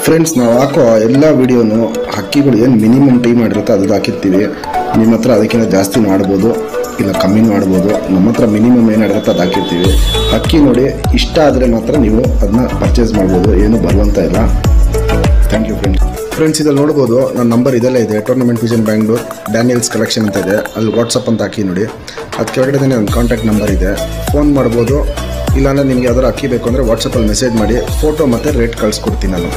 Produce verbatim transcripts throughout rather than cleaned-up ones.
Friends, ನಾವು ಹಾಕೋ ಎಲ್ಲ ವಿಡಿಯೋನು ಹಕ್ಕಿಗಳು ಏನು ಮಿನಿಮಮ್ ಟೈಮ್ ಮಾಡಿರುತ್ತೆ ಅದು ಹಾಕಿರ್ತೀವಿ. ನಿಮ್ಮ ಹತ್ರ ಅದಕ್ಕಿಂತ ಜಾಸ್ತಿ ಮಾಡ್ಬೋದು, ಇಲ್ಲ ಕಮ್ಮಿ ಮಾಡ್ಬೋದು. ನಮ್ಮ ಹತ್ರ ಮಿನಿಮಮ್ ಏನಿರುತ್ತೆ ಅದು ಹಾಕಿರ್ತೀವಿ. ಹಕ್ಕಿ ನೋಡಿ ಇಷ್ಟ ಆದರೆ ಮಾತ್ರ ನೀವು ಅದನ್ನ ಪರ್ಚೇಸ್ ಮಾಡ್ಬೋದು, ಏನು ಬರುವಂತ ಇಲ್ಲ. Thank you friends. ಫ್ರೆಂಡ್ಸ್, ಇದಲ್ಲಿ ನೋಡ್ಬೋದು ನನ್ನ ನಂಬರ್ ಇದೆಲ್ಲ ಇದೆ. Tournament vision Bangalore Daniels collection ಅಂತ ಇದೆ. ಅಲ್ಲಿ ವಾಟ್ಸಪ್ ಅಂತ ಹಾಕಿ ನೋಡಿ. ಅದು ಕೆಳಗಡೆ ನನ್ನ ಕಾಂಟ್ಯಾಕ್ಟ್ ನಂಬರ್ ಇದೆ, ಫೋನ್ ಮಾಡ್ಬೋದು. ಇಲ್ಲಾಂದರೆ ನಿಮ್ಗೆ ಯಾವ್ದಾರು ಅಕ್ಕಿ ಬೇಕು ಅಂದರೆ ವಾಟ್ಸಪ್ಪಲ್ಲಿ ಮೆಸೇಜ್ ಮಾಡಿ ಫೋಟೋ ಮತ್ತು ರೇಟ್ ಕಳಿಸ್ಕೊಡ್ತೀನಿ ನಾನು.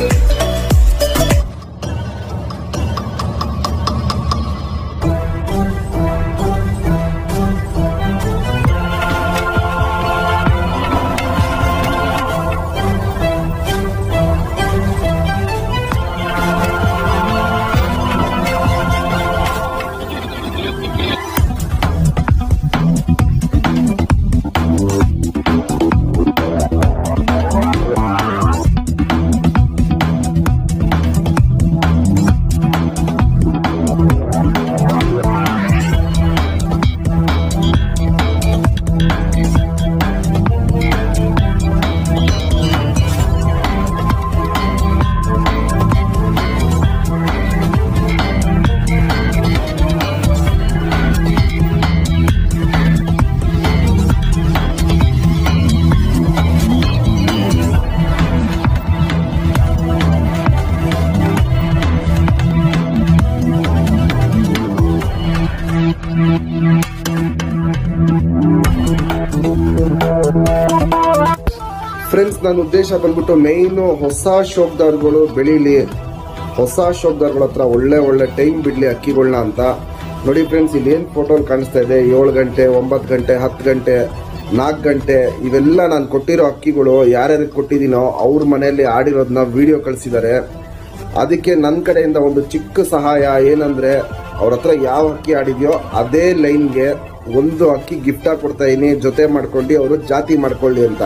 ಫ್ರೆಂಡ್ಸ್, ನನ್ನ ಉದ್ದೇಶ ಬಂದ್ಬಿಟ್ಟು ಮೇಯ್ನು ಹೊಸ ಶೋಕ್ದಾರ್ಗಳು ಬೆಳೀಲಿ, ಹೊಸ ಶೋಕ್ದಾರ್ಗಳ ಹತ್ರ ಒಳ್ಳೆ ಒಳ್ಳೆ ಟೈಮ್ ಬಿಡಲಿ ಅಕ್ಕಿಗಳನ್ನ ಅಂತ. ನೋಡಿ ಫ್ರೆಂಡ್ಸ್, ಇಲ್ಲಿ ಏನು ಫೋಟೋ ಕಾಣಿಸ್ತಾ ಇದೆ, ಏಳು ಗಂಟೆ ಒಂಬತ್ತು ಗಂಟೆ ಹತ್ತು ಗಂಟೆ ನಾಲ್ಕು ಗಂಟೆ ಇವೆಲ್ಲ ನಾನು ಕೊಟ್ಟಿರೋ ಅಕ್ಕಿಗಳು ಯಾರ್ಯಾರಿಗೆ ಕೊಟ್ಟಿದ್ದೀನೋ ಅವ್ರ ಮನೆಯಲ್ಲಿ ಆಡಿರೋದನ್ನ ವಿಡಿಯೋ ಕಳಿಸಿದ್ದಾರೆ. ಅದಕ್ಕೆ ನನ್ನ ಕಡೆಯಿಂದ ಒಂದು ಚಿಕ್ಕ ಸಹಾಯ ಏನಂದರೆ, ಅವ್ರ ಹತ್ರ ಯಾವ ಅಕ್ಕಿ ಆಡಿದೆಯೋ ಅದೇ ಲೈನ್ಗೆ ಒಂದು ಅಕ್ಕಿ ಗಿಫ್ಟಾಗಿ ಕೊಡ್ತಾ ಇದೀನಿ. ಜೊತೆ ಮಾಡ್ಕೊಂಡು ಅವರು ಜಾತಿ ಮಾಡ್ಕೊಳ್ಳಿ ಅಂತ.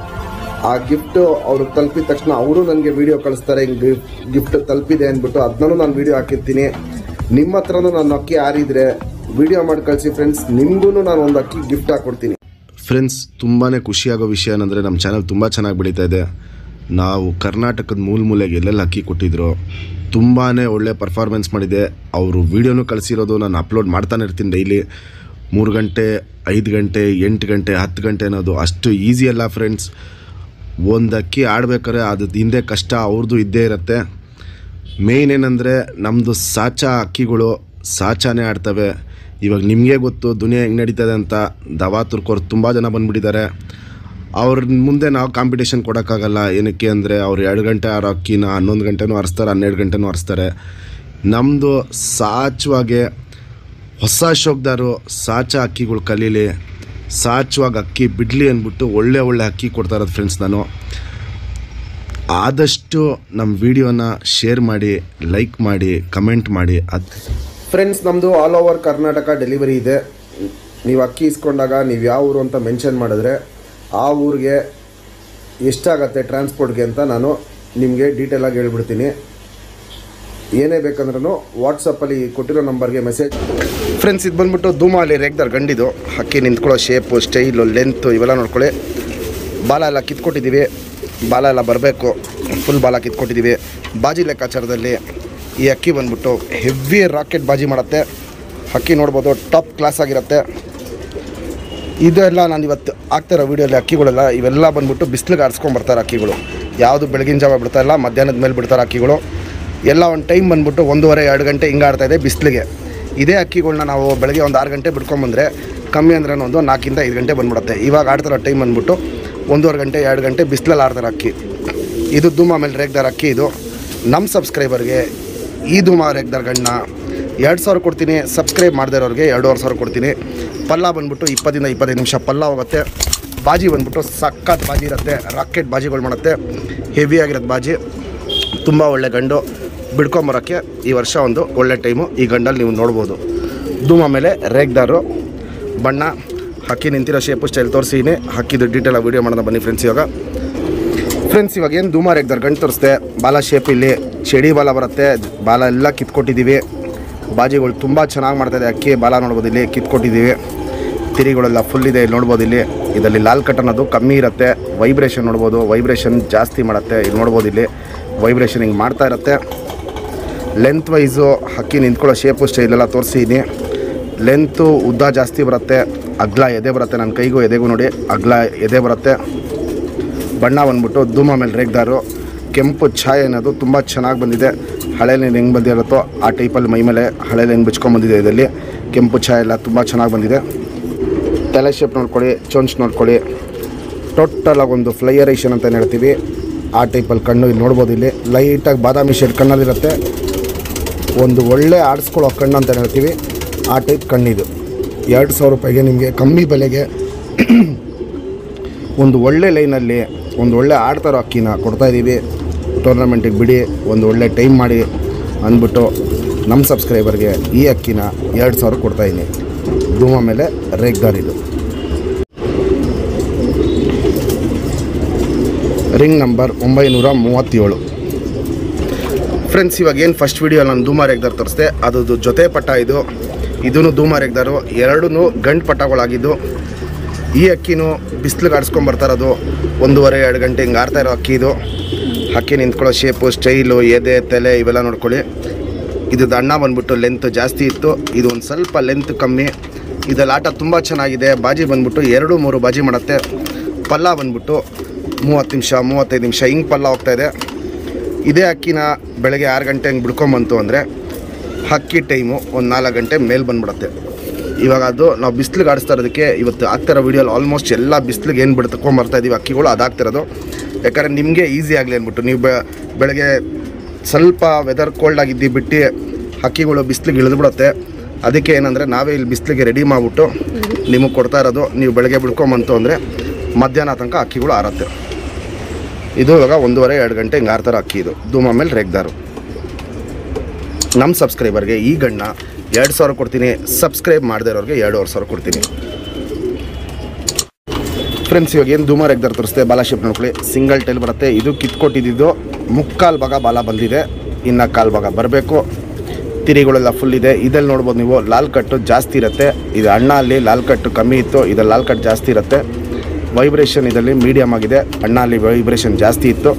ಆ ಗಿಫ್ಟು ಅವ್ರಿಗೆ ತಲುಪಿದ ತಕ್ಷಣ ಅವರು ನನಗೆ ವಿಡಿಯೋ ಕಳಿಸ್ತಾರೆ, ಹಿಂಗೆ ಗಿಫ್ಟ್ ತಲುಪಿದೆ ಅಂದ್ಬಿಟ್ಟು. ಅದನ್ನೂ ನಾನು ವಿಡಿಯೋ ಹಾಕಿರ್ತೀನಿ. ನಿಮ್ಮ ಹತ್ರನೂ ನಾನು ಅಕ್ಕಿ ಆರಿದ್ರೆ ವಿಡಿಯೋ ಮಾಡಿ ಕಳಿಸಿ ಫ್ರೆಂಡ್ಸ್, ನಿಮಗೂ ನಾನು ಒಂದು ಅಕ್ಕಿ ಗಿಫ್ಟ್ ಹಾಕ್ಕೊಡ್ತೀನಿ. ಫ್ರೆಂಡ್ಸ್, ತುಂಬಾ ಖುಷಿಯಾಗೋ ವಿಷಯ ಏನಂದರೆ ನಮ್ಮ ಚಾನಲ್ ತುಂಬ ಚೆನ್ನಾಗಿ ಬೆಳೀತಾ ಇದೆ. ನಾವು ಕರ್ನಾಟಕದ ಮೂಲ ಮೂಲೆಗೆ ಎಲ್ಲೆಲ್ಲಿ ಅಕ್ಕಿ ಕೊಟ್ಟಿದ್ರು ತುಂಬಾ ಒಳ್ಳೆ ಪರ್ಫಾರ್ಮೆನ್ಸ್ ಮಾಡಿದೆ. ಅವರು ವೀಡಿಯೋನೂ ಕಳಿಸಿರೋದು ನಾನು ಅಪ್ಲೋಡ್ ಮಾಡ್ತಾನೆ ಇರ್ತೀನಿ ಡೈಲಿ. ಮೂರು ಗಂಟೆ ಐದು ಗಂಟೆ ಎಂಟು ಗಂಟೆ ಹತ್ತು ಗಂಟೆ ಅನ್ನೋದು ಅಷ್ಟು ಈಸಿ ಅಲ್ಲ ಫ್ರೆಂಡ್ಸ್. ಒಂದು ಅಕ್ಕಿ ಆಡ್ಬೇಕಾದ್ರೆ ಅದು ಹಿಂದೆ ಕಷ್ಟ ಅವ್ರದ್ದು ಇದ್ದೇ ಇರುತ್ತೆ. ಮೇಯ್ನ್ ಏನಂದರೆ ನಮ್ಮದು ಸಾಚಾ ಅಕ್ಕಿಗಳು ಸಾಚಾನೇ ಆಡ್ತವೆ. ಇವಾಗ ನಿಮಗೆ ಗೊತ್ತು ದುನಿಯಾ ಹೆಂಗೆ ನಡೀತದೆ ಅಂತ. ದವಾ ತುರ್ಕೋರು ತುಂಬ ಜನ ಬಂದುಬಿಟ್ಟಿದ್ದಾರೆ. ಅವ್ರ ಮುಂದೆ ನಾವು ಕಾಂಪಿಟೇಷನ್ ಕೊಡೋಕ್ಕಾಗಲ್ಲ. ಏನಕ್ಕೆ ಅಂದರೆ ಅವ್ರು ಎರಡು ಗಂಟೆ ಆರೋ ಅಕ್ಕಿನ ಹನ್ನೊಂದು ಗಂಟೆನೂ ಹರಿಸ್ತಾರೆ, ಹನ್ನೆರಡು ಗಂಟೆನೂ ಹರಿಸ್ತಾರೆ. ನಮ್ಮದು ಸಾಚವಾಗೆ ಹೊಸ ಶೋಕ್ದಾರು ಸಾಚಾ ಅಕ್ಕಿಗಳು ಕಲೀಲಿ, ಸಾಚುವಾಗ ಅಕ್ಕಿ ಬಿಡಲಿ ಅಂದ್ಬಿಟ್ಟು ಒಳ್ಳೆ ಒಳ್ಳೆ ಅಕ್ಕಿ ಕೊಡ್ತಾ ಇರೋದು ಫ್ರೆಂಡ್ಸ್. ನಾನು ಆದಷ್ಟು ನಮ್ಮ ವಿಡಿಯೋನ ಶೇರ್ ಮಾಡಿ, ಲೈಕ್ ಮಾಡಿ, ಕಮೆಂಟ್ ಮಾಡಿ. ಅದು ಫ್ರೆಂಡ್ಸ್, ನಮ್ಮದು ಆಲ್ ಓವರ್ ಕರ್ನಾಟಕ ಡೆಲಿವರಿ ಇದೆ. ನೀವು ಅಕ್ಕಿ ಇಸ್ಕೊಂಡಾಗ ನೀವು ಯಾವ ಊರು ಅಂತ ಮೆನ್ಷನ್ ಮಾಡಿದ್ರೆ ಆ ಊರಿಗೆ ಎಷ್ಟಾಗತ್ತೆ ಟ್ರಾನ್ಸ್ಪೋರ್ಟ್ಗೆ ಅಂತ ನಾನು ನಿಮಗೆ ಡೀಟೇಲಾಗಿ ಹೇಳ್ಬಿಡ್ತೀನಿ. ಏನೇ ಬೇಕಂದ್ರೂ ವಾಟ್ಸಪ್ಪಲ್ಲಿ ಕೊಟ್ಟಿರೋ ನಂಬರ್ಗೆ ಮೆಸೇಜ್. ಫ್ರೆಂಡ್ಸ್, ಇದು ಬಂದ್ಬಿಟ್ಟು ಧೂಮಾಲಿ ರೇಗ್ದಾರ್ ಗಂಡಿದು. ಅಕ್ಕಿ ನಿಂತ್ಕೊಳ್ಳೋ ಶೇಪು, ಸ್ಟೈಲು, ಲೆಂತು ಇವೆಲ್ಲ ನೋಡ್ಕೊಳ್ಳಿ. ಬಾಲ ಎಲ್ಲ ಕಿತ್ಕೊಟ್ಟಿದ್ದೀವಿ, ಬಾಲ ಎಲ್ಲ ಬರಬೇಕು. ಫುಲ್ ಬಾಲ ಕಿತ್ಕೊಟ್ಟಿದ್ದೀವಿ. ಬಾಜಿ ಲೆಕ್ಕಾಚಾರದಲ್ಲಿ ಈ ಅಕ್ಕಿ ಬಂದ್ಬಿಟ್ಟು ಹೆವಿ ರಾಕೆಟ್ ಬಾಜಿ ಮಾಡುತ್ತೆ. ಅಕ್ಕಿ ನೋಡ್ಬೋದು, ಟಾಪ್ ಕ್ಲಾಸ್ ಆಗಿರುತ್ತೆ. ಇದೆಲ್ಲ ನಾನು ಇವತ್ತು ಆಗ್ತಾಯಿರೋ ವೀಡಿಯೋಲಿ ಅಕ್ಕಿಗಳೆಲ್ಲ ಇವೆಲ್ಲ ಬಂದ್ಬಿಟ್ಟು ಬಿಸಿಲಿಗೆ ಆರಿಸ್ಕೊಂಡ್ಬರ್ತಾರೆ ಅಕ್ಕಿಗಳು. ಯಾವುದು ಬೆಳಗಿನ ಜಾವ ಬಿಡ್ತಾಯಿಲ್ಲ, ಮಧ್ಯಾಹ್ನದ ಮೇಲೆ ಬಿಡ್ತಾರೆ ಅಕ್ಕಿಗಳು. ಎಲ್ಲ ಒಂದು ಟೈಮ್ ಬಂದ್ಬಿಟ್ಟು ಒಂದೂವರೆ ಎರಡು ಗಂಟೆ ಹಿಂಗೆ ಆಡ್ತಾಯಿದೆ ಬಿಸಿಲಿಗೆ. ಇದೇ ಅಕ್ಕಿಗಳನ್ನ ನಾವು ಬೆಳಗ್ಗೆ ಒಂದು ಆರು ಗಂಟೆ ಬಿಡ್ಕೊಂಬಂದರೆ ಕಮ್ಮಿ ಅಂದ್ರೆ ಒಂದು ನಾಲ್ಕಿಂದ ಐದು ಗಂಟೆ ಬಂದ್ಬಿಡುತ್ತೆ. ಇವಾಗ ಆಡ್ತಾರೋ ಟೈಮ್ ಬಂದ್ಬಿಟ್ಟು ಒಂದೂವರೆ ಗಂಟೆ ಎರಡು ಗಂಟೆ ಬಿಸಿಲಲ್ಲಿ ಆಡ್ತಾರೆ ಅಕ್ಕಿ. ಇದು ಧೂಮಾ ಮೇಲೆ ರೇಗ್ದಾರ್ ಅಕ್ಕಿ. ಇದು ನಮ್ಮ ಸಬ್ಸ್ಕ್ರೈಬರ್ಗೆ ಈ ಧೂಮಾ ರೇಗ್ದಾರ್ ಗಂಡನ್ನ ಎರಡು ಸಾವಿರ ಕೊಡ್ತೀನಿ. ಸಬ್ಸ್ಕ್ರೈಬ್ ಮಾಡದೇ ಇರೋರಿಗೆ ಎರಡೂವರೆ ಸಾವಿರ ಕೊಡ್ತೀನಿ. ಪಲ್ಲ ಬಂದ್ಬಿಟ್ಟು ಇಪ್ಪತ್ತರಿಂದ ಇಪ್ಪತ್ತೈದು ನಿಮಿಷ ಪಲ್ಲ ಹೋಗುತ್ತೆ. ಬಾಜಿ ಬಂದ್ಬಿಟ್ಟು ಸಖತ್ ಬಾಜಿ ಇರುತ್ತೆ, ರಾಕೆಟ್ ಬಾಜಿಗಳು ಮಾಡುತ್ತೆ. ಹೆವಿಯಾಗಿರೋದು ಬಾಜಿ, ತುಂಬ ಒಳ್ಳೆ ಗಂಡು. ಬಿಡ್ಕೊಂಬರೋಕ್ಕೆ ಈ ವರ್ಷ ಒಂದು ಒಳ್ಳೆ ಟೈಮು. ಈ ಗಂಡಲ್ಲಿ ನೀವು ನೋಡ್ಬೋದು. ಧೂಮಾ ಮೇಲೆ ರೇಗ್ದಾರು ಬಣ್ಣ, ಹಕ್ಕಿ ನಿಂತಿರೋ ಶೇಪು ಸ್ಟೈಲ್ ತೋರಿಸಿನಿ. ಹಕ್ಕಿದು ಡೀಟೇಲಾಗಿ ವೀಡಿಯೋ ಮಾಡೋಣ ಬನ್ನಿ ಫ್ರೆಂಡ್ಸ್. ಇವಾಗ ಫ್ರೆಂಡ್ಸ್ ಇವಾಗ ಏನು ಧೂಮಾ ರೇಗ್ದಾರ್ ಗಂಡು ತೋರಿಸ್ದೆ. ಬಾಲ ಶೇಪ್ ಇಲ್ಲಿ ಚಡಿ ಬಾಲ ಬರುತ್ತೆ. ಬಾಲ ಎಲ್ಲ ಕಿತ್ಕೊಟ್ಟಿದ್ದೀವಿ. ಬಾಜಿಗಳು ತುಂಬ ಚೆನ್ನಾಗಿ ಮಾಡ್ತಾಯಿದೆ ಅಕ್ಕಿ. ಬಾಲ ನೋಡ್ಬೋದು, ಇಲ್ಲಿ ಕಿತ್ಕೊಟ್ಟಿದ್ದೀವಿ. ತಿರಿಗಳೆಲ್ಲ ಫುಲ್ ಇದೆ, ಇಲ್ಲಿ ನೋಡ್ಬೋದು. ಇಲ್ಲಿ ಇದರಲ್ಲಿ ಲಾಲ್ ಕಟ್ ಅನ್ನೋದು ಕಮ್ಮಿ ಇರುತ್ತೆ. ವೈಬ್ರೇಷನ್ ನೋಡ್ಬೋದು, ವೈಬ್ರೇಷನ್ ಜಾಸ್ತಿ ಮಾಡುತ್ತೆ. ಇಲ್ಲಿ ನೋಡ್ಬೋದು, ಇಲ್ಲಿ ವೈಬ್ರೇಷನ್ ಹಿಂಗೆ ಮಾಡ್ತಾ ಇರುತ್ತೆ. ಲೆಂತ್ ವೈಸು ಹಕ್ಕಿ ನಿಂತ್ಕೊಳ್ಳೋ ಶೇಪು ಸ್ಟೈಲೆಲ್ಲ ತೋರಿಸಿದ್ದೀನಿ. ಲೆಂತು ಉದ್ದ ಜಾಸ್ತಿ ಬರುತ್ತೆ, ಅಗ್ಲ ಎದೆ ಬರುತ್ತೆ. ನನ್ನ ಕೈಗೂ ಎದೆಗೂ ನೋಡಿ ಅಗ್ಲ ಎದೆ ಬರುತ್ತೆ. ಬಣ್ಣ ಬಂದ್ಬಿಟ್ಟು ಧೂಮ ಮೇಲೆ ರೇಗ್ದಾರು. ಕೆಂಪು ಛಾಯೆ ಅನ್ನೋದು ತುಂಬ ಚೆನ್ನಾಗಿ ಬಂದಿದೆ. ಹಳೆಲೇನು ಹೆಂಗೆ ಬಂದಿರುತ್ತೋ ಆ ಟೈಪಲ್ಲಿ ಮೈ ಮೇಲೆ ಹಳೆಲೇನು ಬಿಚ್ಕೊಂಡ್ಬಂದಿದೆ. ಇದರಲ್ಲಿ ಕೆಂಪು ಛಾಯೆ ಎಲ್ಲ ತುಂಬ ಚೆನ್ನಾಗಿ ಬಂದಿದೆ. ತಲೆ ಶೇಪ್ ನೋಡ್ಕೊಳ್ಳಿ, ಚೊಂಚ್ ನೋಡ್ಕೊಳ್ಳಿ. ಟೋಟಲಾಗಿ ಒಂದು ಫ್ಲೈಯರೇಷನ್ ಅಂತ ಹೇಳ್ತೀವಿ, ಆ ಟೈಪಲ್ಲಿ ಕಣ್ಣು ಇಲ್ಲಿ ನೋಡ್ಬೋದು. ಇಲ್ಲಿ ಲೈಟಾಗಿ ಬಾದಾಮಿ ಶೇಡ್ ಕಣ್ಣಲ್ಲಿರುತ್ತೆ. ಒಂದು ಒಳ್ಳೆ ಆಡಿಸ್ಕೊಳ್ಳೋ ಕಣ್ಣು ಅಂತ ಹೇಳ್ತೀವಿ, ಆ ಟೈಪ್ ಕಣ್ಣಿದು. ಎರಡು ಸಾವಿರ ರೂಪಾಯಿಗೆ ನಿಮಗೆ ಕಮ್ಮಿ ಬೆಲೆಗೆ ಒಂದು ಒಳ್ಳೆ ಲೈನಲ್ಲಿ ಒಂದು ಒಳ್ಳೆ ಆಡ್ತಾರೋ ಅಕ್ಕಿನ ಕೊಡ್ತಾಯಿದ್ದೀವಿ. ಟೂರ್ನಮೆಂಟಿಗೆ ಬಿಡಿ, ಒಂದು ಒಳ್ಳೆ ಟೈಮ್ ಮಾಡಿ ಅಂದ್ಬಿಟ್ಟು ನಮ್ಮ ಸಬ್ಸ್ಕ್ರೈಬರ್ಗೆ ಈ ಅಕ್ಕಿನ ಎರಡು ಸಾವಿರ ಕೊಡ್ತಾಯಿದ್ದೀನಿ. ಧೂಮ ಮೇಲೆ ರೇಗ್ದಾರಿದು. ರಿಂಗ್ ನಂಬರ್ ಒಂಬೈನೂರ ಮೂವತ್ತೇಳು. ಫ್ರೆಂಡ್ಸ್, ಇವಾಗ ಏನು ಫಸ್ಟ್ ವೀಡಿಯೋ ನಾನು ಧೂಮ ರೇಗ್ದಾರ್ ತೋರಿಸ್ದೆ, ಅದು ಜೊತೆ ಪಟ್ಟ. ಇದು ಇದೂ ಧೂಮ ರೇಗ್ದಾರು, ಎರಡೂ ಗಂಟು ಪಟ್ಟಗಳಾಗಿದ್ದು. ಈ ಅಕ್ಕಿನೂ ಬಿಸಿಲಿಗೆ ಆಡಿಸ್ಕೊಂಬರ್ತಾರದು. ಒಂದೂವರೆ ಎರಡು ಗಂಟೆ ಹಿಂಗೆ ಆಡ್ತಾ ಇರೋ ಅಕ್ಕಿ ಇದು. ಅಕ್ಕಿ ನಿಂತ್ಕೊಳ್ಳೋ ಶೇಪು, ಸ್ಟೈಲು, ಎದೆ, ತಲೆ ಇವೆಲ್ಲ ನೋಡ್ಕೊಳ್ಳಿ. ಇದು ಅಣ್ಣ ಬಂದ್ಬಿಟ್ಟು ಲೆಂತ್ ಜಾಸ್ತಿ ಇತ್ತು, ಇದು ಒಂದು ಸ್ವಲ್ಪ ಲೆಂತ್ ಕಮ್ಮಿ. ಇದರಲ್ಲಿ ಆಟ ತುಂಬ ಚೆನ್ನಾಗಿದೆ. ಬಾಜಿ ಬಂದ್ಬಿಟ್ಟು ಎರಡು ಮೂರು ಬಾಜಿ ಮಾಡುತ್ತೆ. ಪಲ್ಲ ಬಂದ್ಬಿಟ್ಟು ಮೂವತ್ತು ನಿಮಿಷ ಮೂವತ್ತೈದು ನಿಮಿಷ ಹಿಂಗೆ ಪಲ್ಲ ಹೋಗ್ತಾಯಿದೆ. ಇದೇ ಅಕ್ಕಿನ ಬೆಳಗ್ಗೆ ಆರು ಗಂಟೆ ಹಂಗೆ ಬಿಡ್ಕೊಂಬಂತು ಅಂದರೆ ಅಕ್ಕಿ ಟೈಮು ಒಂದು ನಾಲ್ಕು ಗಂಟೆ ಮೇಲೆ ಬಂದ್ಬಿಡುತ್ತೆ. ಇವಾಗ ಅದು ನಾವು ಬಿಸಿಲಿಗೆ ಆಡಿಸ್ತಾ ಇರೋದಕ್ಕೆ ಇವತ್ತು ಆಗ್ತಿರೋ ವೀಡಿಯೋಲಿ ಆಲ್ಮೋಸ್ಟ್ ಎಲ್ಲ ಬಿಸಿಲಿಗೆ ಏನು ಬಿಡು ತಗೊಂಬರ್ತಾಯಿದ್ದೀವಿ ಅಕ್ಕಿಗಳು, ಅದಾಗ್ತಿರೋದು. ಯಾಕಂದರೆ ನಿಮಗೆ ಈಸಿ ಆಗಲಿ ಅಂದ್ಬಿಟ್ಟು. ನೀವು ಬೆಳಗ್ಗೆ ಸ್ವಲ್ಪ ವೆದರ್ ಕೋಲ್ಡ್ ಆಗಿದ್ದು ಬಿಟ್ಟು ಅಕ್ಕಿಗಳು ಬಿಸಿಲಿಗೆ ಇಳಿದ್ಬಿಡುತ್ತೆ. ಅದಕ್ಕೆ ಏನಂದರೆ ನಾವೇ ಇಲ್ಲಿ ಬಿಸಿಲಿಗೆ ರೆಡಿ ಮಾಡಿಬಿಟ್ಟು ನಿಮಗೆ ಕೊಡ್ತಾ ಇರೋದು. ನೀವು ಬೆಳಗ್ಗೆ ಬಿಡ್ಕೊಂಬಂತು ಅಂದರೆ ಮಧ್ಯಾಹ್ನ ತನಕ ಅಕ್ಕಿಗಳು ಆರುತ್ತೆ. ಇದು ಇವಾಗ ಒಂದೂವರೆ ಎರಡು ಗಂಟೆ ಹಿಂಗೆ ಆರ್ತಾರ ಅಕ್ಕಿ. ಇದು ಧೂಮ ಮೇಲೆ ರೇಗ್ದಾರು. ನಮ್ಮ ಸಬ್ಸ್ಕ್ರೈಬರ್ಗೆ ಈ ಗಣ್ಣ ಎರಡು ಸಾವಿರ ಕೊಡ್ತೀನಿ. ಸಬ್ಸ್ಕ್ರೈಬ್ ಮಾಡದೇ ಇರೋರಿಗೆ ಎರಡೂವರೆ ಸಾವಿರ ಕೊಡ್ತೀನಿ. ಫ್ರೆಂಡ್ಸ್, ಇವಾಗ ಏನು ಧೂಮ ರೇಗ್ದಾರ್ ತೋರಿಸ್ತೆ, ಬಾಲ ಶೇಪ್ ನೋಡ್ಕೊಳ್ಳಿ. ಸಿಂಗಲ್ ಟೈಲ್ ಬರುತ್ತೆ. ಇದು ಕಿತ್ಕೊಟ್ಟಿದ್ದು ಮುಕ್ಕಾಲು ಭಾಗ ಬಾಲ ಬಂದಿದೆ, ಇನ್ನು ಕಾಲು ಭಾಗ ಬರಬೇಕು. ತಿರಿಗಳೆಲ್ಲ ಫುಲ್ ಇದೆ. ಇದಲ್ಲಿ ನೋಡ್ಬೋದು ನೀವು ಲಾಲ್ ಕಟ್ಟು ಜಾಸ್ತಿ ಇರುತ್ತೆ. ಇದು ಅಣ್ಣ ಅಲ್ಲಿ ಲಾಲ್ ಕಟ್ಟು ಕಮ್ಮಿ ಇತ್ತು, ಇದಲ್ಲಿ ಲಾಲ್ ಕಟ್ಟು ಜಾಸ್ತಿ ಇರುತ್ತೆ. ವೈಬ್ರೇಷನ್ ಇದರಲ್ಲಿ ಮೀಡಿಯಮ್ ಆಗಿದೆ, ಅಣ್ಣ ಅಲ್ಲಿ ವೈಬ್ರೇಷನ್ ಜಾಸ್ತಿ ಇತ್ತು.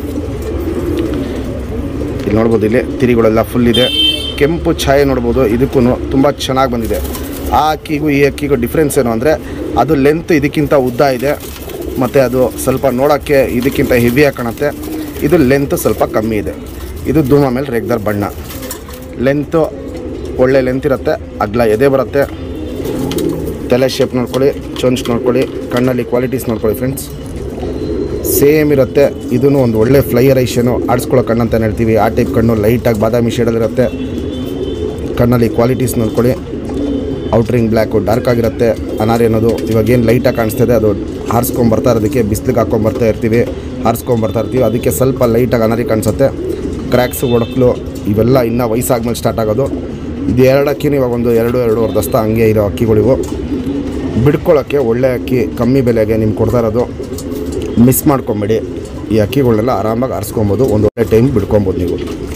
ಇಲ್ಲಿ ನೋಡ್ಬೋದು, ಇಲ್ಲಿ ತಿರಿಗಳೆಲ್ಲ ಫುಲ್ ಇದೆ. ಕೆಂಪು ಛಾಯೆ ನೋಡ್ಬೋದು, ಇದಕ್ಕೂ ತುಂಬ ಚೆನ್ನಾಗಿ ಬಂದಿದೆ. ಆ ಅಕ್ಕಿಗೂ ಈ ಅಕ್ಕಿಗೂ ಡಿಫ್ರೆನ್ಸ್ ಏನು ಅಂದರೆ ಅದು ಲೆಂತ್ ಇದಕ್ಕಿಂತ ಉದ್ದ ಇದೆ, ಮತ್ತು ಅದು ಸ್ವಲ್ಪ ನೋಡೋಕ್ಕೆ ಇದಕ್ಕಿಂತ ಹೆವಿಯಾಗಿ ಕಾಣುತ್ತೆ. ಇದು ಲೆಂತ್ ಸ್ವಲ್ಪ ಕಮ್ಮಿ ಇದೆ. ಇದು ಧೂಮ ಮೇಲೆ ರೇಗ್ದಾರ್ ಬಣ್ಣ. ಲೆಂತು ಒಳ್ಳೆ ಲೆಂತ್ ಇರುತ್ತೆ, ಅಗ್ಲ ಎದೆ ಬರುತ್ತೆ. ತಲೆ ಶೇಪ್ ನೋಡ್ಕೊಳ್ಳಿ, ಚೊಂಚ್ ನೋಡ್ಕೊಳ್ಳಿ, ಕಣ್ಣಲ್ಲಿ ಕ್ವಾಲಿಟೀಸ್ ನೋಡ್ಕೊಳ್ಳಿ. ಫ್ರೆಂಡ್ಸ್, ಸೇಮ್ ಇರುತ್ತೆ. ಇದೂ ಒಂದು ಒಳ್ಳೆ ಫ್ಲೈಯರೈಷನು, ಆಡಿಸ್ಕೊಳ್ಳೋ ಕಣ್ಣು ಅಂತ ಹೇಳ್ತೀವಿ, ಆ ಟೈಪ್ ಕಣ್ಣು. ಲೈಟಾಗಿ ಬಾದಾಮಿ ಶೇಡಲ್ಲಿರುತ್ತೆ. ಕಣ್ಣಲ್ಲಿ ಕ್ವಾಲಿಟೀಸ್ ನೋಡ್ಕೊಳ್ಳಿ. ಔಟ್ರಿಂಗ್ ಬ್ಲ್ಯಾಕು ಡಾರ್ಕ್ ಆಗಿರುತ್ತೆ. ಅನಾರಿ ಅನ್ನೋದು ಇವಾಗೇನು ಲೈಟಾಗಿ ಕಾಣಿಸ್ತಿದೆ, ಅದು ಹಾರಿಸ್ಕೊಂಬರ್ತಾ ಇರೋದಕ್ಕೆ ಬಿಸಿಲಿಗೆ ಹಾಕ್ಕೊಂಬರ್ತಾ ಇರ್ತೀವಿ, ಹಾರಿಸ್ಕೊಂಬರ್ತಾ ಇರ್ತೀವಿ. ಅದಕ್ಕೆ ಸ್ವಲ್ಪ ಲೈಟಾಗಿ ಅನಾರಿ ಕಾಣಿಸುತ್ತೆ. ಕ್ರ್ಯಾಕ್ಸು, ಒಡಕ್ಲು ಇವೆಲ್ಲ ಇನ್ನೂ ವಯಸ್ಸಾದ್ಮೇಲೆ ಸ್ಟಾರ್ಟ್ ಆಗೋದು. ಇದು ಎರಡು ಅಕ್ಕಿನೂ ಇವಾಗ ಒಂದು ಎರಡು ಎರಡೂವರೆ ದಸ್ತ ಹಂಗೆ ಇರೋ ಅಕ್ಕಿಗಳಿವು. ಬಿಡ್ಕೊಳ್ಳೋಕ್ಕೆ ಒಳ್ಳೆ ಅಕ್ಕಿ, ಕಮ್ಮಿ ಬೆಲೆಗೆ ನಿಮ್ಗೆ ಕೊಡ್ತಾ ಇರೋದು. ಮಿಸ್ ಮಾಡ್ಕೊಂಬೇಡಿ. ಈ ಅಕ್ಕಿಗಳನ್ನೆಲ್ಲ ಆರಾಮಾಗಿ ಆರಿಸ್ಕೊಬೋದು, ಒಂದು ಒಳ್ಳೆ ಟೈಮ್ ಬಿಡ್ಕೊಬೋದು ನೀವು.